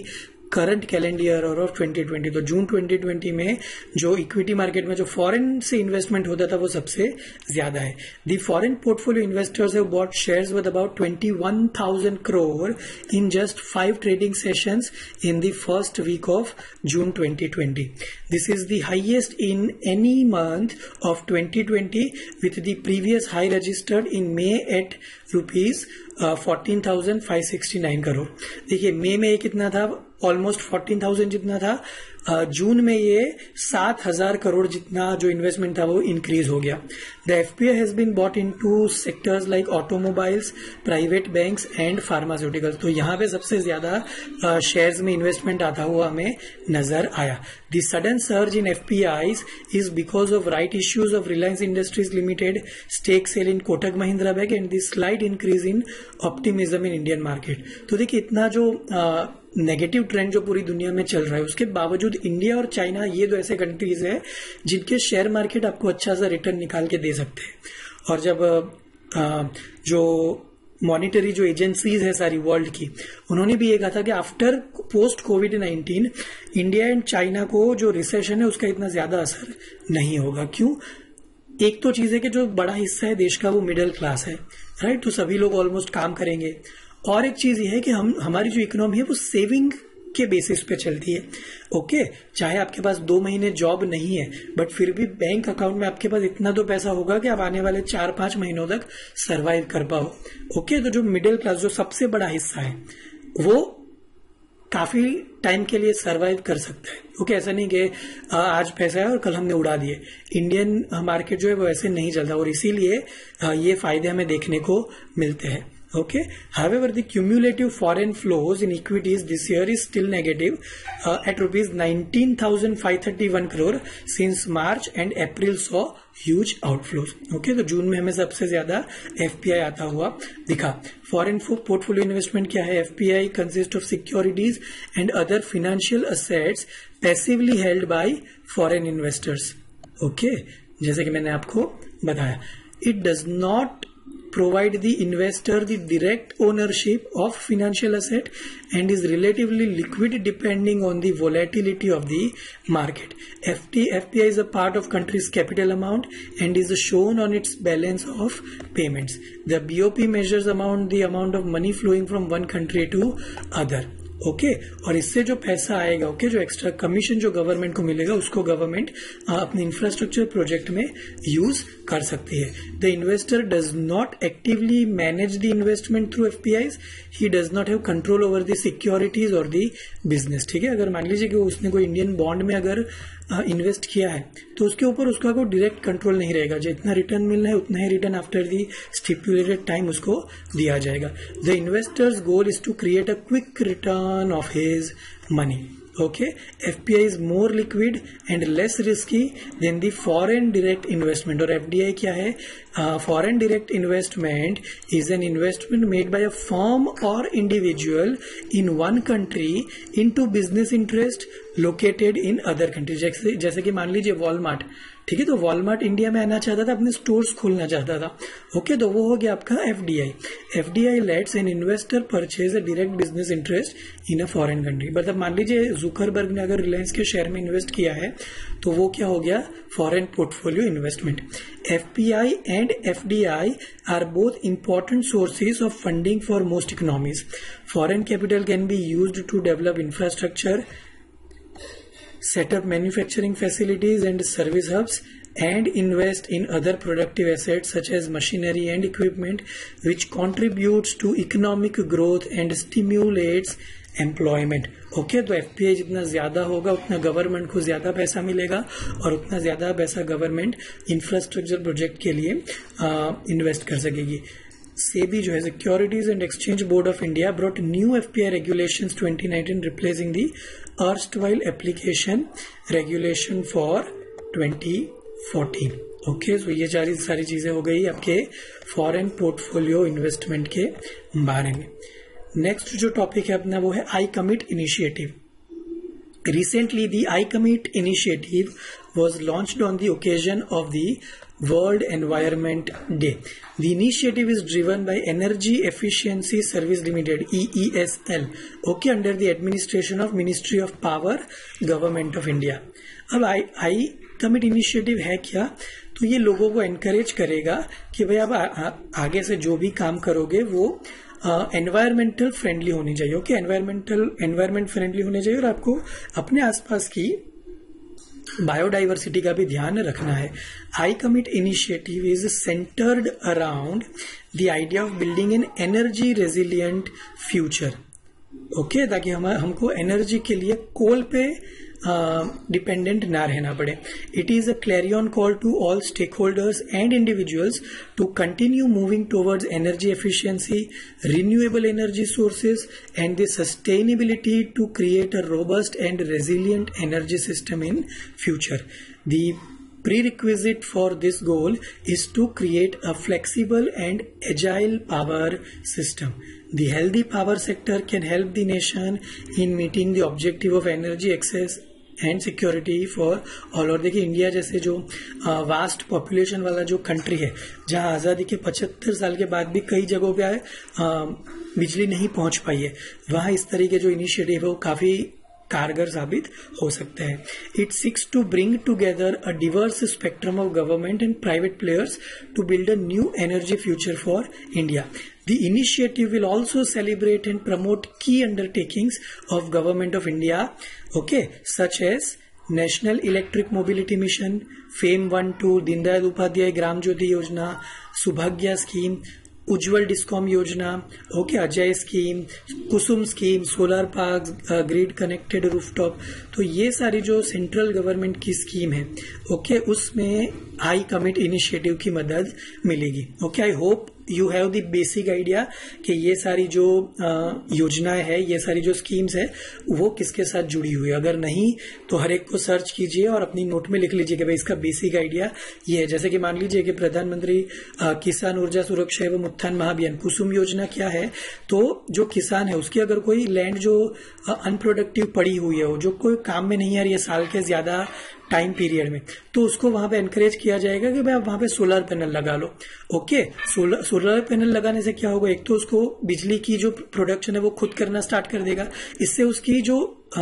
current calendar year और ऑफ ट्वेंटी ट्वेंटी। तो जून ट्वेंटी ट्वेंटी में जो इक्विटी मार्केट में जो फॉरेन से इन्वेस्टमेंट होता था वो सबसे ज्यादा है। The foreign portfolio investors have bought shares with about twenty one thousand crore in just five trading sessions in the first week of June twenty twenty. This is the highest in any month of twenty twenty with the previous high registered in May at rupees fourteen thousand five sixty nine crore. देखिए मई में ये कितना था, ऑलमोस्ट फोर्टीन थाउजेंड जितना था। जून में ये सात हजार करोड़ जितना जो इन्वेस्टमेंट था वो इंक्रीज हो गया। The FPI has been bought into sectors like automobiles, private banks and pharmaceuticals. तो यहाँ पे सबसे ज्यादा शेयर्स में इन्वेस्टमेंट आता हुआ हमें नजर आया। The sudden surge in FPIs is because of right issues of Reliance Industries Limited, stake sale in Kotak Mahindra bank and the slide increase in optimism in Indian market. तो देखिए इतना जो uh, नेगेटिव ट्रेंड जो पूरी दुनिया में चल रहा है उसके बावजूद इंडिया और चाइना ये दो ऐसे कंट्रीज है जिनके शेयर मार्केट आपको अच्छा सा रिटर्न निकाल के दे सकते हैं। और जब आ, जो मॉनिटरी जो एजेंसीज है सारी वर्ल्ड की, उन्होंने भी ये कहा था कि after post COVID nineteen India and China को जो रिसेशन है उसका इतना ज्यादा असर नहीं होगा। क्यों? एक तो चीज है कि जो बड़ा हिस्सा है देश का वो मिडिल क्लास है, राइट। तो सभी लोग ऑलमोस्ट काम करेंगे। और एक चीज ये है कि हम हमारी जो इकोनॉमी है वो सेविंग के बेसिस पे चलती है। ओके, चाहे आपके पास दो महीने जॉब नहीं है बट फिर भी बैंक अकाउंट में आपके पास इतना तो पैसा होगा कि आप आने वाले चार पांच महीनों तक सरवाइव कर पाओ। ओके, तो जो मिडिल क्लास जो सबसे बड़ा हिस्सा है वो काफी टाइम के लिए सरवाइव कर सकता है। ओके, ऐसा नहीं कि आज पैसा है और कल हमने उड़ा दिए। इंडियन मार्केट जो है वो ऐसे नहीं चलता और इसीलिए ये फायदे हमें देखने को मिलते हैं। Okay. However, the cumulative foreign flows in equities this year is still negative uh, at rupees nineteen thousand five hundred thirty-one crore since March, and April saw huge outflows. Okay, तो जून में हमें सबसे ज्यादा एफपीआई आता हुआ दिखा। फॉरेन पोर्टफोलियो इन्वेस्टमेंट क्या है? FPI consist of securities and other financial assets passively held by foreign investors. Okay, जैसे कि मैंने आपको बताया, it does not provide the investor the direct ownership of financial asset and is relatively liquid depending on the volatility of the market. F T, F P I is a part of country's capital amount and is shown on its balance of payments. The B O P measures amount the amount of money flowing from one country to other. Okay okay? और इससे जो पैसा आएगा, ओके okay? जो एक्स्ट्रा कमीशन जो गवर्नमेंट को मिलेगा उसको गवर्नमेंट अपने इंफ्रास्ट्रक्चर प्रोजेक्ट में यूज कर सकती है। The investor does not actively manage the investment through FPIs, he does not have control over the securities और द बिजनेस। ठीक है, अगर मान लीजिए कि उसने कोई इंडियन बॉन्ड में अगर इन्वेस्ट uh, किया है तो उसके ऊपर उसका कोई डायरेक्ट कंट्रोल नहीं रहेगा। जितना रिटर्न मिलना है उतना ही return after the stipulated time उसको दिया जाएगा। The investors goal is to create a quick return of his money. Okay, F P I is more liquid and less risky than the foreign direct investment. और F D I क्या है? uh, Foreign direct investment is an investment made by a firm or individual in one country into business interest located in other country. जैसे जैसे कि मान लीजिए वॉलमार्ट, ठीक है, तो वॉलमार्ट इंडिया में आना चाहता था, अपने स्टोर्स खोलना चाहता था। ओके, तो वो हो गया आपका FDI. FDI lets an investor purchase a direct business interest in a foreign country. मतलब मान लीजिए जुकरबर्ग ने अगर रिलायंस के शेयर में इन्वेस्ट किया है तो वो क्या हो गया? Foreign portfolio investment. FPI and FDI are both important sources of funding for most economies. Foreign capital can be used to develop infrastructure, set up manufacturing facilities and service hubs, and invest in other productive assets such as machinery and equipment, which contributes to economic growth and stimulates employment. Okay, तो एफपीआई जितना ज्यादा होगा उतना गवर्नमेंट को ज्यादा पैसा मिलेगा और उतना ज्यादा पैसा गवर्नमेंट इंफ्रास्ट्रक्चर प्रोजेक्ट के लिए इन्वेस्ट कर सकेगी। सेबी जो है, securities and exchange board of India, brought new FPI regulations twenty nineteen replacing the erstwhile application regulation for twenty fourteen. Okay, तो ये सारी सारी चीजें हो गई आपके फॉरेन पोर्टफोलियो इन्वेस्टमेंट के बारे में। नेक्स्ट जो टॉपिक है अपना वो है I commit initiative. Recently, the I Commit initiative was launched on the occasion of the World Environment Day. The initiative is driven by Energy Efficiency Service Limited (E E S L), okay, under the administration of Ministry of Power, Government of India. अब आई आई कमिट इनिशिएटिव है क्या? तो ये लोगों को एनकरेज करेगा कि भाई आप आ, आ, आगे से जो भी काम करोगे वो एनवायरमेंटल uh, फ्रेंडली होनी चाहिए, ओके, एनवायरमेंटल एनवायरमेंट फ्रेंडली होने चाहिए और आपको अपने आसपास की बायोडाइवर्सिटी का भी ध्यान रखना है. I commit initiative is centred around the idea of building an energy resilient future, okay, ताकि हम हमको एनर्जी के लिए कोल पे डिपेंडेंट uh, ना रहना पड़े. It is a clarion call to all stake holders and individuals to continue moving towards energy efficiency, renewable energy sources and the sustainability to create a robust and resilient energy system in future. The prerequisite for this goal is to create a flexible and agile power system. The healthy power sector can help the nation in meeting the objective of energy access and security for all. और देखिए इंडिया जैसे जो वास्ट uh, पॉपुलेशन वाला जो कंट्री है, जहां आज़ादी के पचहत्तर साल के बाद भी कई जगहों पे uh, बिजली नहीं पहुंच पाई है, वहां इस तरीके जो इनिशिएटिव है वो काफी कारगर साबित हो सकते हैं. It seeks to bring together a diverse spectrum of government and private players to build a new energy future for India. The initiative will also celebrate and promote key undertakings of Government of India, okay, such as National Electric Mobility Mission, FAME one two, Deen Dayal Upadhyay Gram Jyoti Yojana, Subhagya Scheme, Ujjwal DISCOM Yojana, okay, Ajay scheme, Kusum scheme, solar park, grid connected rooftop. तो ये सारी जो सेंट्रल गवर्नमेंट की स्कीम है, ओके, उसमें आई कमिट इनिशिएटिव की मदद मिलेगी. Okay, I hope you have the basic idea कि ये सारी जो योजनाएं है, ये सारी जो स्कीम्स है वो किसके साथ जुड़ी हुई है. अगर नहीं तो हर एक को सर्च कीजिए और अपनी नोट में लिख लीजिए कि भाई इसका बेसिक आइडिया ये है. जैसे कि मान लीजिए कि प्रधानमंत्री किसान ऊर्जा सुरक्षा एवं उत्थान महाअभियान कुसुम योजना क्या है, तो जो किसान है उसकी अगर कोई लैंड जो अनप्रोडक्टिव पड़ी हुई है, जो कोई काम में नहीं आ रही है साल के ज्यादा टाइम पीरियड में, तो उसको वहां पे एनकरेज किया जाएगा कि भाई आप वहां पे सोलर पैनल लगा लो. ओके, सोलर सोलर पैनल लगाने से क्या होगा, एक तो उसको बिजली की जो प्रोडक्शन है वो खुद करना स्टार्ट कर देगा, इससे उसकी जो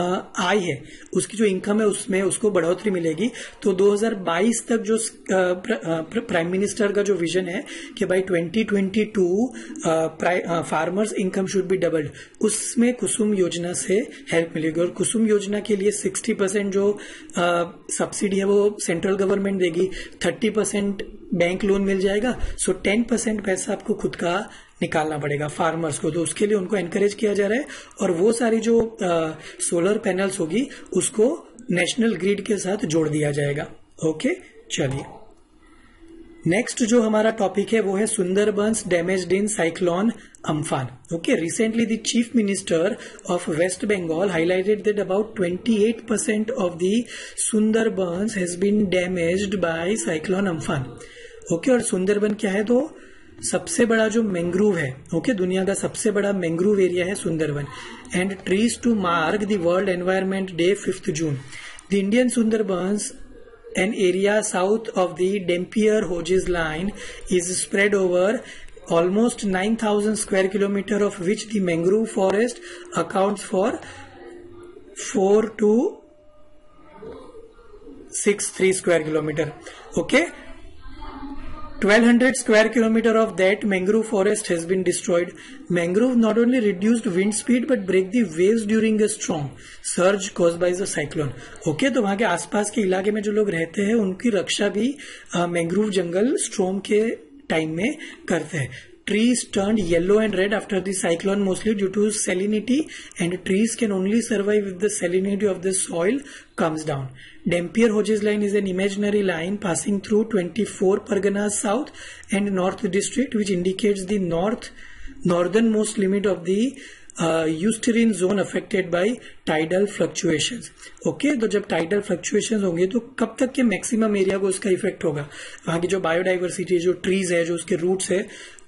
आय है, उसकी जो इनकम है उसमें उसको बढ़ोतरी मिलेगी. तो दो हज़ार बाईस तक जो प्राइम मिनिस्टर का जो विजन है कि भाई twenty twenty two farmers income should be doubled, उसमें कुसुम योजना से हेल्प मिलेगी. और कुसुम योजना के लिए सिक्सटी परसेंट जो सब्सिडी है वो सेंट्रल गवर्नमेंट देगी, थर्टी परसेंट बैंक लोन मिल जाएगा, सो टेन परसेंट पैसा आपको खुद का निकालना पड़ेगा फार्मर्स को. तो उसके लिए उनको एनकरेज किया जा रहा है और वो सारी जो आ, सोलर पैनल्स होगी उसको नेशनल ग्रिड के साथ जोड़ दिया जाएगा. ओके, चलिए नेक्स्ट जो हमारा टॉपिक है वो है Sundarbans damaged in cyclone Amphan. Okay, recently the chief minister of West Bengal highlighted that about twenty eight percent of the Sundarbans has been damaged by cyclone Amphan. Okay, और सुंदरबन क्या है, तो सबसे बड़ा जो मैंग्रोव है, ओके okay, दुनिया का सबसे बड़ा मैंग्रोव एरिया है Sundarban. And trees to mark the World environment Day fifth June. The Indian Sundarbans, an area south of the Dampier-Hodges line, is spread over almost nine thousand square kilometer, of which the mangrove forest accounts for four to six three square kilometer. Okay, twelve hundred square kilometer of that mangrove forest has been destroyed. Mangrove not only reduced wind speed but break the waves during a storm surge caused by the cyclone. Okay, तो वहां के आसपास के इलाके में जो लोग रहते हैं उनकी रक्षा भी मैंग्रोव जंगल स्टॉर्म के टाइम में करते हैं. Trees turned yellow and red after the cyclone, mostly due to salinity, and trees can only survive if the salinity of the soil comes down. Dampier-Hodges line is an imaginary line passing through twenty-four Parganas South and North district, which indicates the north northernmost limit of the uh, Eusterine zone affected by tidal fluctuations. Okay, तो जब tidal fluctuations होंगे तो कब तक के मैक्सिमम एरिया को उसका इफेक्ट होगा, वहां की जो बायोडाइवर्सिटी, जो ट्रीज है, जो उसके रूट्स है,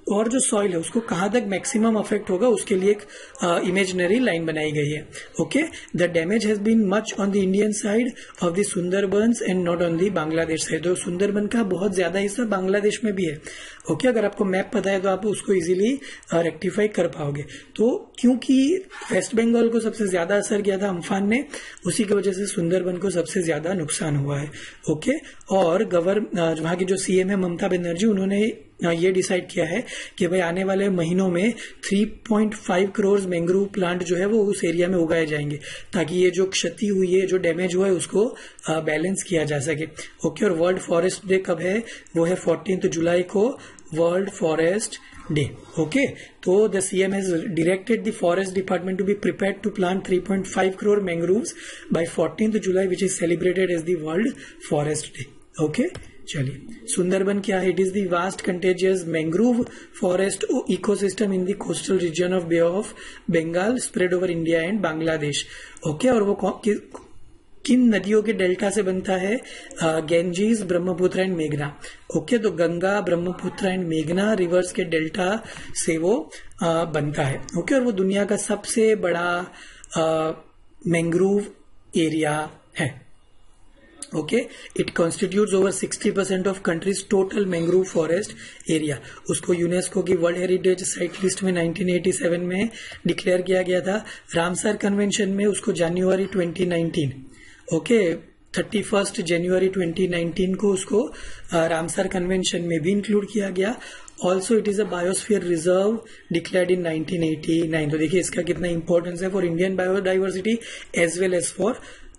और जो सॉइल है उसको कहाँ तक मैक्सिमम अफेक्ट होगा उसके लिए एक इमेजिनरी लाइन बनाई गई है. Okay, the damage has been much on the Indian side of the Sundarbans and not on the Bangladesh side. तो सुंदरबन का बहुत ज्यादा हिस्सा बांग्लादेश में भी है. ओके okay, अगर आपको मैप पता है तो आप उसको इजीली रेक्टिफाई कर पाओगे. तो क्योंकि वेस्ट बंगाल को सबसे ज्यादा असर किया था अम्फान ने, उसी की वजह से सुंदरबन को सबसे ज्यादा नुकसान हुआ है. Okay okay? और गवर्नर वहां की जो सीएम है ममता बनर्जी, उन्होंने ये डिसाइड किया है कि भाई आने वाले महीनों में तीन पॉइंट पाँच करोड़ मैंग्रोव प्लांट जो है वो उस एरिया में उगाए जाएंगे, ताकि ये जो क्षति हुई है, जो डैमेज हुआ है, उसको बैलेंस किया जा सके. ओके, और वर्ल्ड फॉरेस्ट डे कब है? वो है चौदह जुलाई को, वर्ल्ड फॉरेस्ट डे. ओके, तो the CM has directed the forest department to be prepared to plant तीन पॉइंट पाँच करोड़ मैंग्रोव्स बाय चौदह July, which is celebrated as the World Forest Day. Okay, चलिए, सुंदरबन क्या है? It is the vast contagious mangrove forest ecosystem in the coastal region of Bay of Bengal spread over India and Bangladesh. Okay, और वो कि, किन नदियों के डेल्टा से बनता है? गेंजीज, ब्रह्मपुत्र एंड मेघना. ओके, तो गंगा, ब्रह्मपुत्र एंड मेघना रिवर्स के डेल्टा से वो आ, बनता है. ओके, और वो दुनिया का सबसे बड़ा मैंग्रोव एरिया है. Okay, it constitutes over sixty percent of countries total mangrove forest area. उसको यूनेस्को की वर्ल्ड हेरिटेज साइट लिस्ट में नाइनटीन एटी सेवन में डिक्लेयर किया गया था. रामसर कन्वेंशन में उसको January twenty nineteen, okay, thirty first January twenty nineteen को उसको रामसर कन्वेंशन में भी इंक्लूड किया गया. Also it is a biosphere reserve declared in nineteen eighty nine. तो देखिए इसका कितना इंपॉर्टेंस है for Indian biodiversity as well as for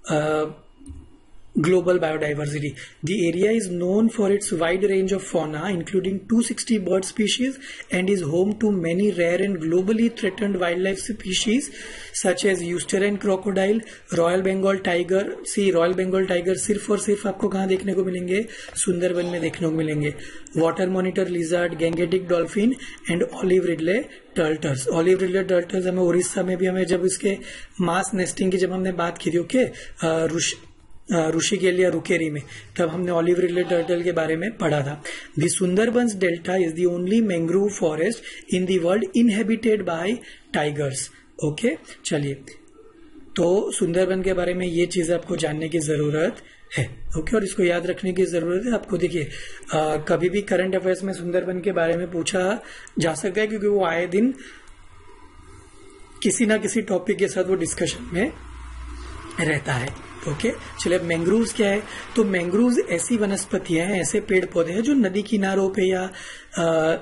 global biodiversity. The area is known for its wide range of fauna, including two hundred sixty bird species, and is home to many rare and globally threatened wildlife species such as Eustachian crocodile, Royal Bengal tiger. See, Royal Bengal tiger सिर्फ और सिर्फ आपको कहाँ देखने को मिलेंगे? सुंदरबन में देखने को मिलेंगे. Water monitor lizard, gangetic dolphin and olive ridley turtles. Olive ridley turtles हमें उड़ीसा में भी, हमें जब इसके मास नेस्टिंग की जब हमने बात की थी, ओके, ऋषिकेल या रुकेरी में, तब हमने ऑलिव रिडले टर्टल के बारे में पढ़ा था. The Sundarbans delta is the only mangrove forest in the world inhabited by tigers. Okay, चलिए, तो सुंदरबन के बारे में ये चीज आपको जानने की जरूरत है. ओके okay, और इसको याद रखने की जरूरत है आपको. देखिए, कभी भी करंट अफेयर्स में सुंदरबन के बारे में पूछा जा सकता है, क्योंकि वो आए दिन किसी ना किसी टॉपिक के साथ वो डिस्कशन में रहता है. Okay okay? चलिए, अब मैंग्रोव्स क्या है? तो मैंग्रोव्स ऐसी वनस्पतियां हैं, ऐसे पेड़ पौधे हैं जो नदी किनारों पे या आ,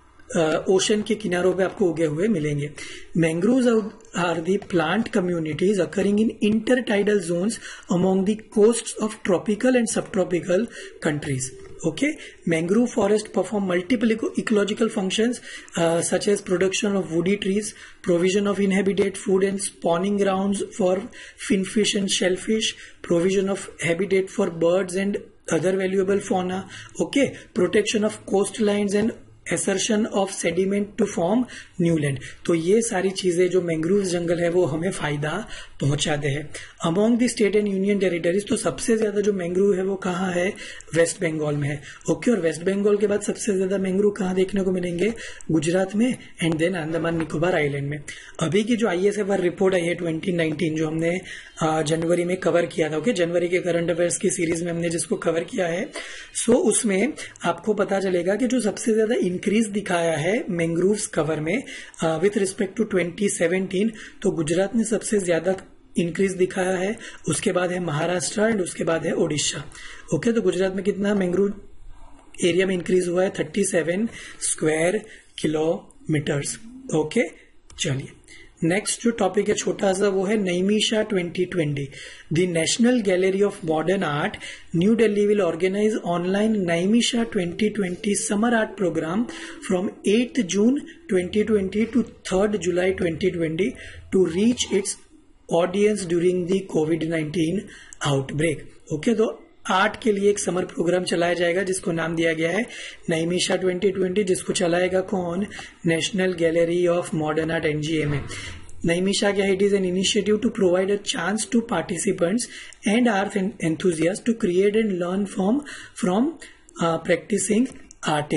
ओशन के किनारों पे आपको उगे हुए मिलेंगे. Mangroves are the plant communities occurring in intertidal zones among the coasts of tropical and sub tropical countries. Okay, mangrove forest perform multiple eco ecological functions uh, such as production of woody trees, provision of inhabited food and spawning grounds for finfish and shellfish, provision of habitat for birds and other valuable fauna. Okay, protection of coastlines and accretion of sediment to form new land. तो ये सारी चीजें जो मैंग्रोव जंगल है वो हमें फायदा पहुंचाते हैं. Among the state and union territories, तो सबसे ज्यादा जो मैंग्रोव है वो कहाँ है? वेस्ट बंगाल में है. ओके, और वेस्ट बंगाल के बाद सबसे ज्यादा मैंग्रोव कहाँ देखने को मिलेंगे? गुजरात में and then Andaman Nicobar island में. अभी की जो आईएसएफआर रिपोर्ट आई है ट्वेंटी नाइनटीन, जो हमने जनवरी में कवर किया था, ओके, जनवरी के करंट अफेयर्स की सीरीज में हमने जिसको कवर किया है, सो उसमें आपको पता चलेगा कि जो सबसे ज्यादा इंक्रीज दिखाया है मैंग्रोव्स कवर में with respect to twenty seventeen, तो गुजरात ने सबसे ज्यादा इंक्रीज दिखाया है. उसके बाद है महाराष्ट्र एंड उसके बाद है ओडिशा. ओके, तो गुजरात में कितना मैंग्रोव एरिया में इंक्रीज हुआ है? Thirty seven square kilometres. Okay, चलिए, नेक्स्ट जो टॉपिक है छोटा सा, वो है Naimisha twenty twenty. The national gallery of modern art New Delhi will organise online Naimisha twenty twenty summer art programme from eight June twenty twenty to third July twenty twenty to reach its audience during the COVID nineteen outbreak. Okay, तो आर्ट के लिए एक समर प्रोग्राम चलाया जाएगा जिसको नाम दिया गया है नैमिषा ट्वेंटी ट्वेंटी, जिसको चलाएगा कौन? National gallery of modern art NGA में. नैमिषा क्या है? It is an initiative to provide a chance to participants and art enthusiast to create and learn from from practising artist.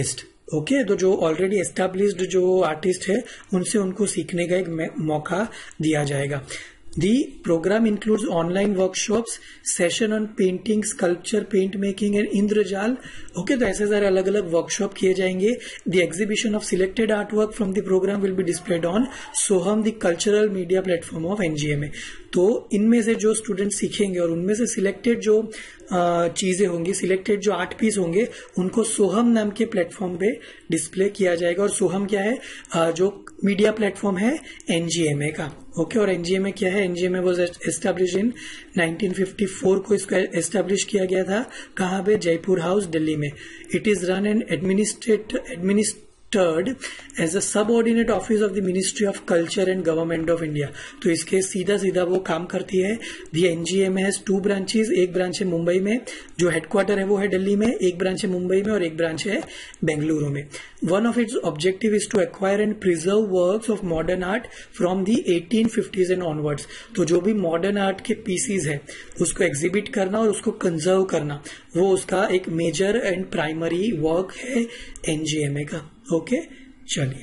Okay okay, तो जो ऑलरेडी एस्टेब्लिश्ड जो आर्टिस्ट है उनसे उनको सीखने का एक मौका दिया जाएगा। The program includes online workshops, session on painting, sculpture, paint making and Indrajal. Okay तो ऐसे सारे अलग अलग वर्कशॉप किए जाएंगे। The exhibition of selected artwork from the program will be displayed on Soham, the cultural media platform of N G M A। तो इनमें से जो स्टूडेंट सीखेंगे और उनमें से सिलेक्टेड जो चीजें होंगी, सिलेक्टेड जो आर्ट पीस होंगे, उनको सोहम नाम के प्लेटफॉर्म पे डिस्प्ले किया जाएगा। और सोहम क्या है? आ, जो मीडिया प्लेटफॉर्म है एनजीएमए का। ओके और एनजीएमए क्या है? NGMA was establish in nineteen fifty four को इसको एस्टैब्लिश किया गया था। कहाँ पे? जयपुर हाउस, दिल्ली में। It is run and administrate administrated as a subordinate office of the ministry of culture and government of India. तो इसके सीधा सीधा वो काम करती है। The NGMA has two branches, एक ब्रांच है मुंबई में, जो हेडक्वार्टर है वो है दिल्ली में, एक ब्रांच है मुंबई में और एक ब्रांच है बेंगलुरु में। One of its objective is to acquire and preserve works of modern art from the eighteen fifties and onwards. तो जो भी मॉडर्न आर्ट के पीसीज है उसको एग्जिबिट करना और उसको कंजर्व करना, वो उसका एक मेजर एंड प्राइमरी वर्क है एनजीएमए का। ओके okay, चलिए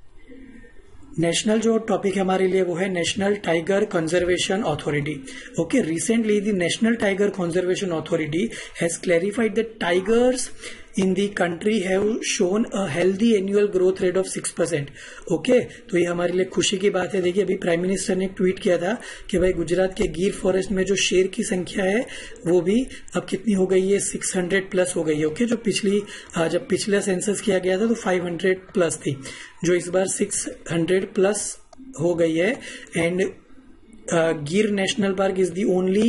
नेशनल जो टॉपिक है हमारे लिए वो है national tiger conservation authority. Okay recently the national tiger conservation authority has clarified that tigers in the country have shown a healthy annual growth rate of six percent. Okay तो ये हमारे लिए खुशी की बात है। देखिए अभी प्राइम मिनिस्टर ने एक ट्वीट किया था कि भाई गुजरात के गिर फॉरेस्ट में जो शेर की संख्या है वो भी अब कितनी हो गई है? सिक्स हंड्रेड प्लस हो गई है। ओके जो पिछली जब पिछला सेंसस किया गया था तो फाइव हंड्रेड प्लस थी, जो इस बार सिक्स हंड्रेड प्लस हो गई है। And Gir national park is the only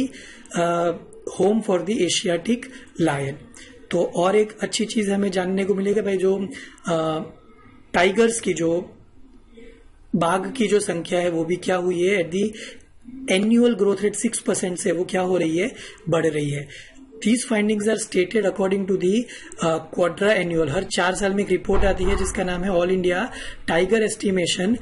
home for the Asiatic lion. तो और एक अच्छी चीज हमें जानने को मिलेगा भाई, जो आ, टाइगर्स की जो बाघ की जो संख्या है वो भी क्या हुई है? At the annual growth rate six percent से वो क्या हो रही है? बढ़ रही है। These findings are stated according to the uh, quadra annual। हर चार साल में एक रिपोर्ट आती है जिसका नाम है ऑल इंडिया टाइगर एस्टिमेशन,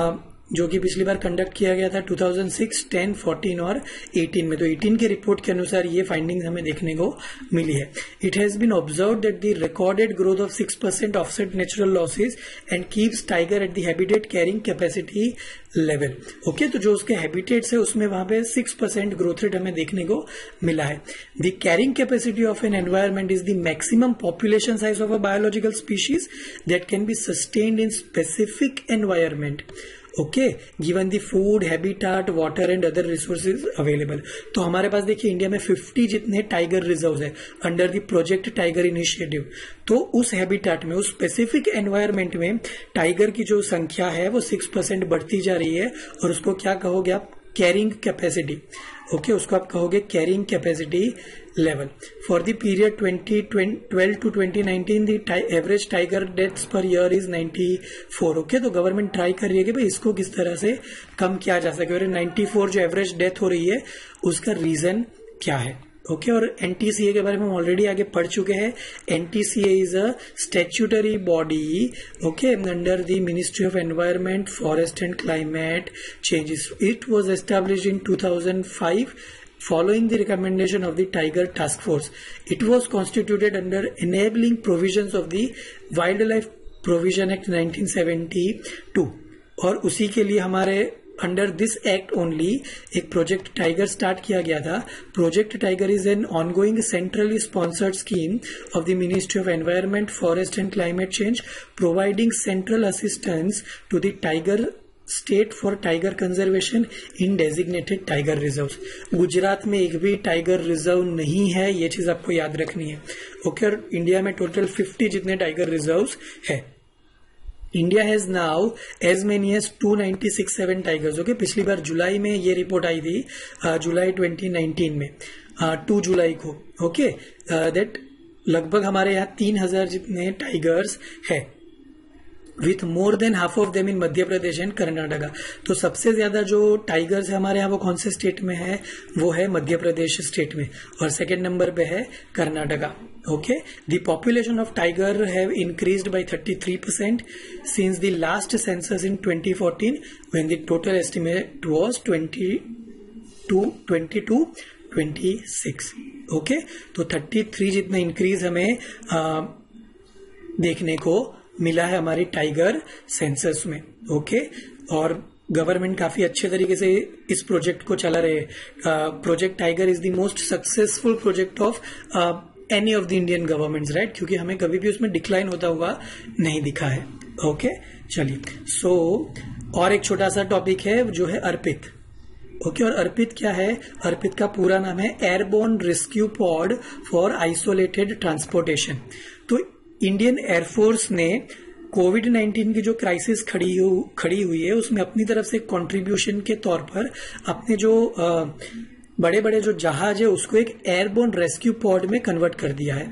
जो कि पिछली बार कंडक्ट किया गया था two thousand six, ten, fourteen और एटीन में। तो एटीन के रिपोर्ट के अनुसार ये फाइंडिंग्स हमें देखने को मिली है। It has been observed that the recorded growth of six percent offset natural losses and keeps tiger at the habitat carrying capacity level. Okay तो जो उसके हैबिटेट्स है उसमें वहां पे सिक्स परसेंट ग्रोथ रेट हमें देखने को मिला है। The carrying capacity of an environment is the maximum population size of a biological species that can be sustained in specific environment. Okay given the food, habitat, water and other resources available. तो हमारे पास देखिए इंडिया में फिफ्टी जितने टाइगर रिजर्व्स है under the project tiger initiative. तो उस हैबिटाट में, उस स्पेसिफिक एनवायरमेंट में टाइगर की जो संख्या है वो सिक्स परसेंट बढ़ती जा रही है। और उसको क्या कहोगे आप? Carrying capacity. ओके उसको आप कहोगे carrying capacity level. For the period twenty twelve to twenty nineteen the average tiger deaths per year is ninety four. Okay तो गवर्नमेंट ट्राई कर रही है कि भाई इसको किस तरह से कम किया जा सके। और नाइन्टी फोर जो एवरेज डेथ हो रही है उसका रीजन क्या है? ओके okay, और एनटीसीए के बारे में हम ऑलरेडी आगे पढ़ चुके हैं। NTCA is a statutory body okay under the ministry of environment, forest and climate changes. It was established in two thousand five following the recommendation of the Tiger Task Force. It was constituted under enabling provisions of the Wildlife Provision Act nineteen seventy two. और उसी के लिए हमारे अंडर दिस एक्ट ओनली एक प्रोजेक्ट टाइगर स्टार्ट किया गया था। Project tiger is an ongoing centrally sponsored scheme of the ministry of environment, forest and climate change, providing central assistance to the tiger state for tiger conservation in designated tiger reserve. Gujarat में एक भी टाइगर रिजर्व नहीं है, ये चीज आपको याद रखनी है। ओके और इंडिया में टोटल फिफ्टी जितने टाइगर रिजर्व है। India has now as many as two ninety six seven tigers. Okay पिछली बार जुलाई में ये रिपोर्ट आई थी, जुलाई ट्वेंटी नाइनटीन में, टू जुलाई को। ओके दैट लगभग हमारे यहाँ तीन हजार जितने टाइगर्स है, with more than half of them in Madhya Pradesh and Karnataka. तो सबसे ज्यादा जो टाइगर्स है हमारे यहाँ वो कौन से स्टेट में है? वो है मध्य प्रदेश स्टेट में, और सेकेंड नंबर पे है Karnataka. Okay the population of tiger have increased by thirty three percent since the last census in twenty fourteen when the total estimate was twenty two twenty two twenty six. Okay तो थर्टी थ्री जितना इंक्रीज हमें आ, देखने को मिला है हमारी टाइगर सेंसस में। ओके, और गवर्नमेंट काफी अच्छे तरीके से इस प्रोजेक्ट को चला रहे हैं। Project tiger is the most successful project of any of the Indian governments, right, क्योंकि हमें कभी भी उसमें डिक्लाइन होता हुआ नहीं दिखा है। Okay okay? चलिए, सो so, और एक छोटा सा टॉपिक है जो है अर्पित। ओके okay, और अर्पित क्या है? अर्पित का पूरा नाम है airborne rescue pod for isolated transportation. तो इंडियन एयरफोर्स ने कोविड नाइन्टीन की जो क्राइसिस खड़ी हु, खड़ी हुई है उसमें अपनी तरफ से कंट्रीब्यूशन के तौर पर अपने जो आ, बड़े बड़े जो जहाज है उसको एक एयरबोर्न रेस्क्यू पॉड में कन्वर्ट कर दिया है।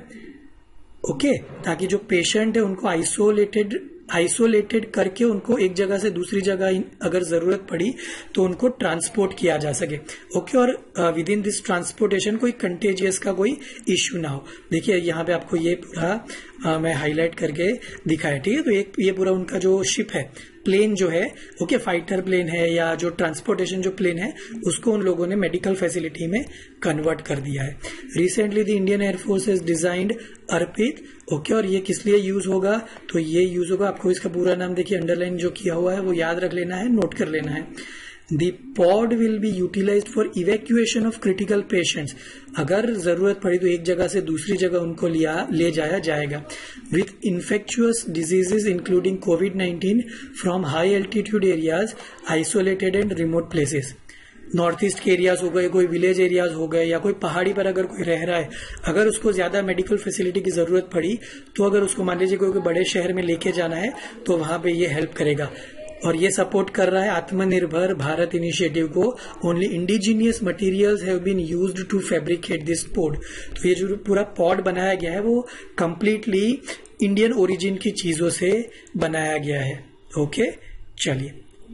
ओके okay, ताकि जो पेशेंट है उनको आइसोलेटेड आइसोलेटेड करके उनको एक जगह से दूसरी जगह अगर जरूरत पड़ी तो उनको ट्रांसपोर्ट किया जा सके। ओके, और विद इन दिस ट्रांसपोर्टेशन कोई कंटेजियस का कोई इश्यू ना हो। देखिए यहाँ पे आपको ये पूरा आ, मैं हाईलाइट करके दिखाया, ठीक है। तो एक ये पूरा उनका जो शिप है, प्लेन जो है, ओके, फाइटर प्लेन है या जो ट्रांसपोर्टेशन जो प्लेन है उसको उन लोगों ने मेडिकल फैसिलिटी में कन्वर्ट कर दिया है। Recently the Indian air force has designed Arpit. Okay, और ये किस लिए यूज होगा? तो ये यूज होगा, आपको इसका पूरा नाम देखिए अंडरलाइन जो किया हुआ है वो याद रख लेना है, नोट कर लेना है। The pod will be utilized for evacuation of critical patients. अगर जरूरत पड़ी तो एक जगह से दूसरी जगह उनको लिया ले जाया जाएगा। With infectious diseases including covid nineteen from high altitude areas, isolated and remote places. North east के एरियाज हो गए, कोई विलेज एरियाज हो गए, या कोई पहाड़ी पर अगर कोई रह रहा है, अगर उसको ज्यादा मेडिकल फैसिलिटी की जरूरत पड़ी तो अगर उसको मान लीजिए कोई बड़े शहर में लेके जाना है तो वहां पे ये हेल्प करेगा। और ये सपोर्ट कर रहा है आत्मनिर्भर भारत इनिशिएटिव को। Only indigenous materials have been used to fabricate this pod. तो ये जो पूरा पॉड बनाया गया है वो कंप्लीटली इंडियन ओरिजिन की चीजों से बनाया गया है। ओके, चलिए,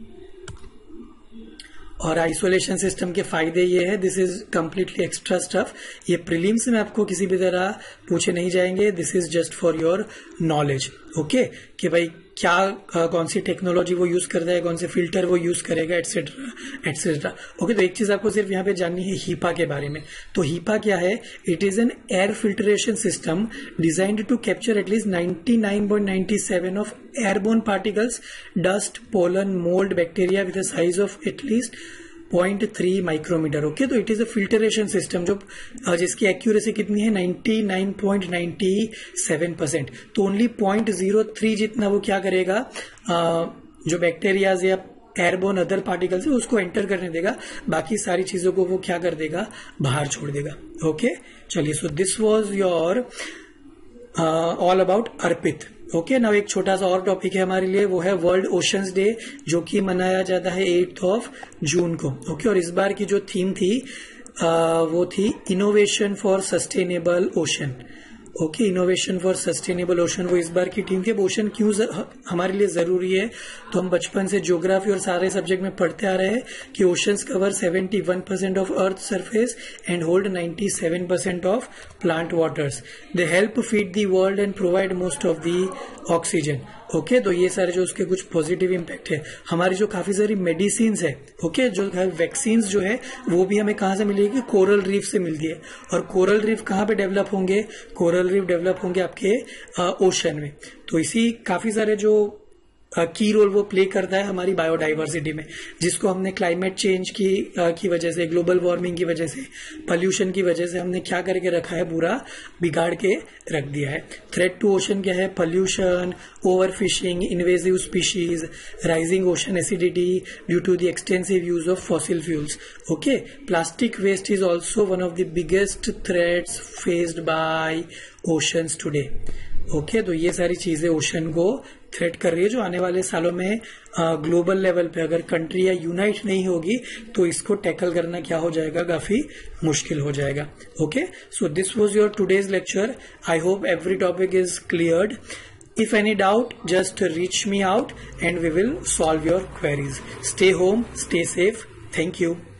और आइसोलेशन सिस्टम के फायदे ये है, this is completely extra stuff. ये प्रीलिम्स में आपको किसी भी तरह पूछे नहीं जाएंगे, this is just for your knowledge. Okay, कि भाई क्या आ, कौन सी टेक्नोलॉजी वो यूज करता है, कौन से फिल्टर वो यूज करेगा, एटसेट्रा एटसेट्रा। ओके, तो एक चीज आपको सिर्फ यहाँ पे जाननी है हीपा के बारे में। तो हीपा क्या है? It is an air filtration system designed to capture at least ninety nine point nine seven of airborne particles, dust, pollen, mould, bacteria with a size of at least point three micrometre. Okay, तो it is a filtration system जो जिसकी एक्यूरेसी कितनी है ninety nine point nine seven percent. तो ओनली पॉइंट जीरो थ्री जितना वो क्या करेगा, आ, जो बैक्टीरियाज या एयरबोर्न अदर पार्टिकल्स है उसको एंटर करने देगा, बाकी सारी चीजों को वो क्या कर देगा, बाहर छोड़ देगा। ओके, चलिए, so this was your all about Arpit. Okay, now एक छोटा सा और टॉपिक है हमारे लिए, वो है वर्ल्ड ओशंस डे, जो कि मनाया जाता है एट ऑफ जून को। ओके, और इस बार की जो थीम थी आ, वो थी innovation for sustainable ocean. Okay, innovation for sustainable ocean वो इस बार की टीम थी। ओशन क्यों हमारे लिए जरूरी है? तो हम बचपन से ज्योग्राफी और सारे सब्जेक्ट में पढ़ते आ रहे हैं कि oceans cover seventy one percent of earth surface and hold ninety seven percent of plant waters. They help feed the world and provide most of the oxygen. Okay, तो ये सारे जो उसके कुछ पॉजिटिव इम्पैक्ट है। हमारी जो काफी सारी मेडिसिन है, ओके, जो वैक्सीन जो है वो भी हमें कहाँ से मिलेगी? कोरल रीफ से मिलती है। और कोरल रीफ कहाँ पे डेवलप होंगे? कोरल रीफ डेवलप होंगे आपके ओशन में। तो इसी काफी सारे जो की रोल वो प्ले करता है हमारी बायोडाइवर्सिटी में, जिसको हमने क्लाइमेट चेंज की की वजह से, ग्लोबल वार्मिंग की वजह से, पोल्यूशन की वजह से हमने क्या करके रखा है, पूरा बिगाड़ के रख दिया है। थ्रेट टू ओशन क्या है? Pollution, over fishing, invasive species, rising ocean acidity due to the extensive use of fossil fuels. Okay, plastic waste is also one of the biggest threats faced by oceans today. Okay, तो ये सारी चीजें ओशन को थ्रेट कर रही है, जो आने वाले सालों में ग्लोबल लेवल पे अगर कंट्री या यूनाइट नहीं होगी तो इसको टैकल करना क्या हो जाएगा, काफी मुश्किल हो जाएगा। Okay, so this was your today's lecture. I hope every topic is cleared. If any doubt, just reach me out and we will solve your queries. Stay home, stay safe. Thank you.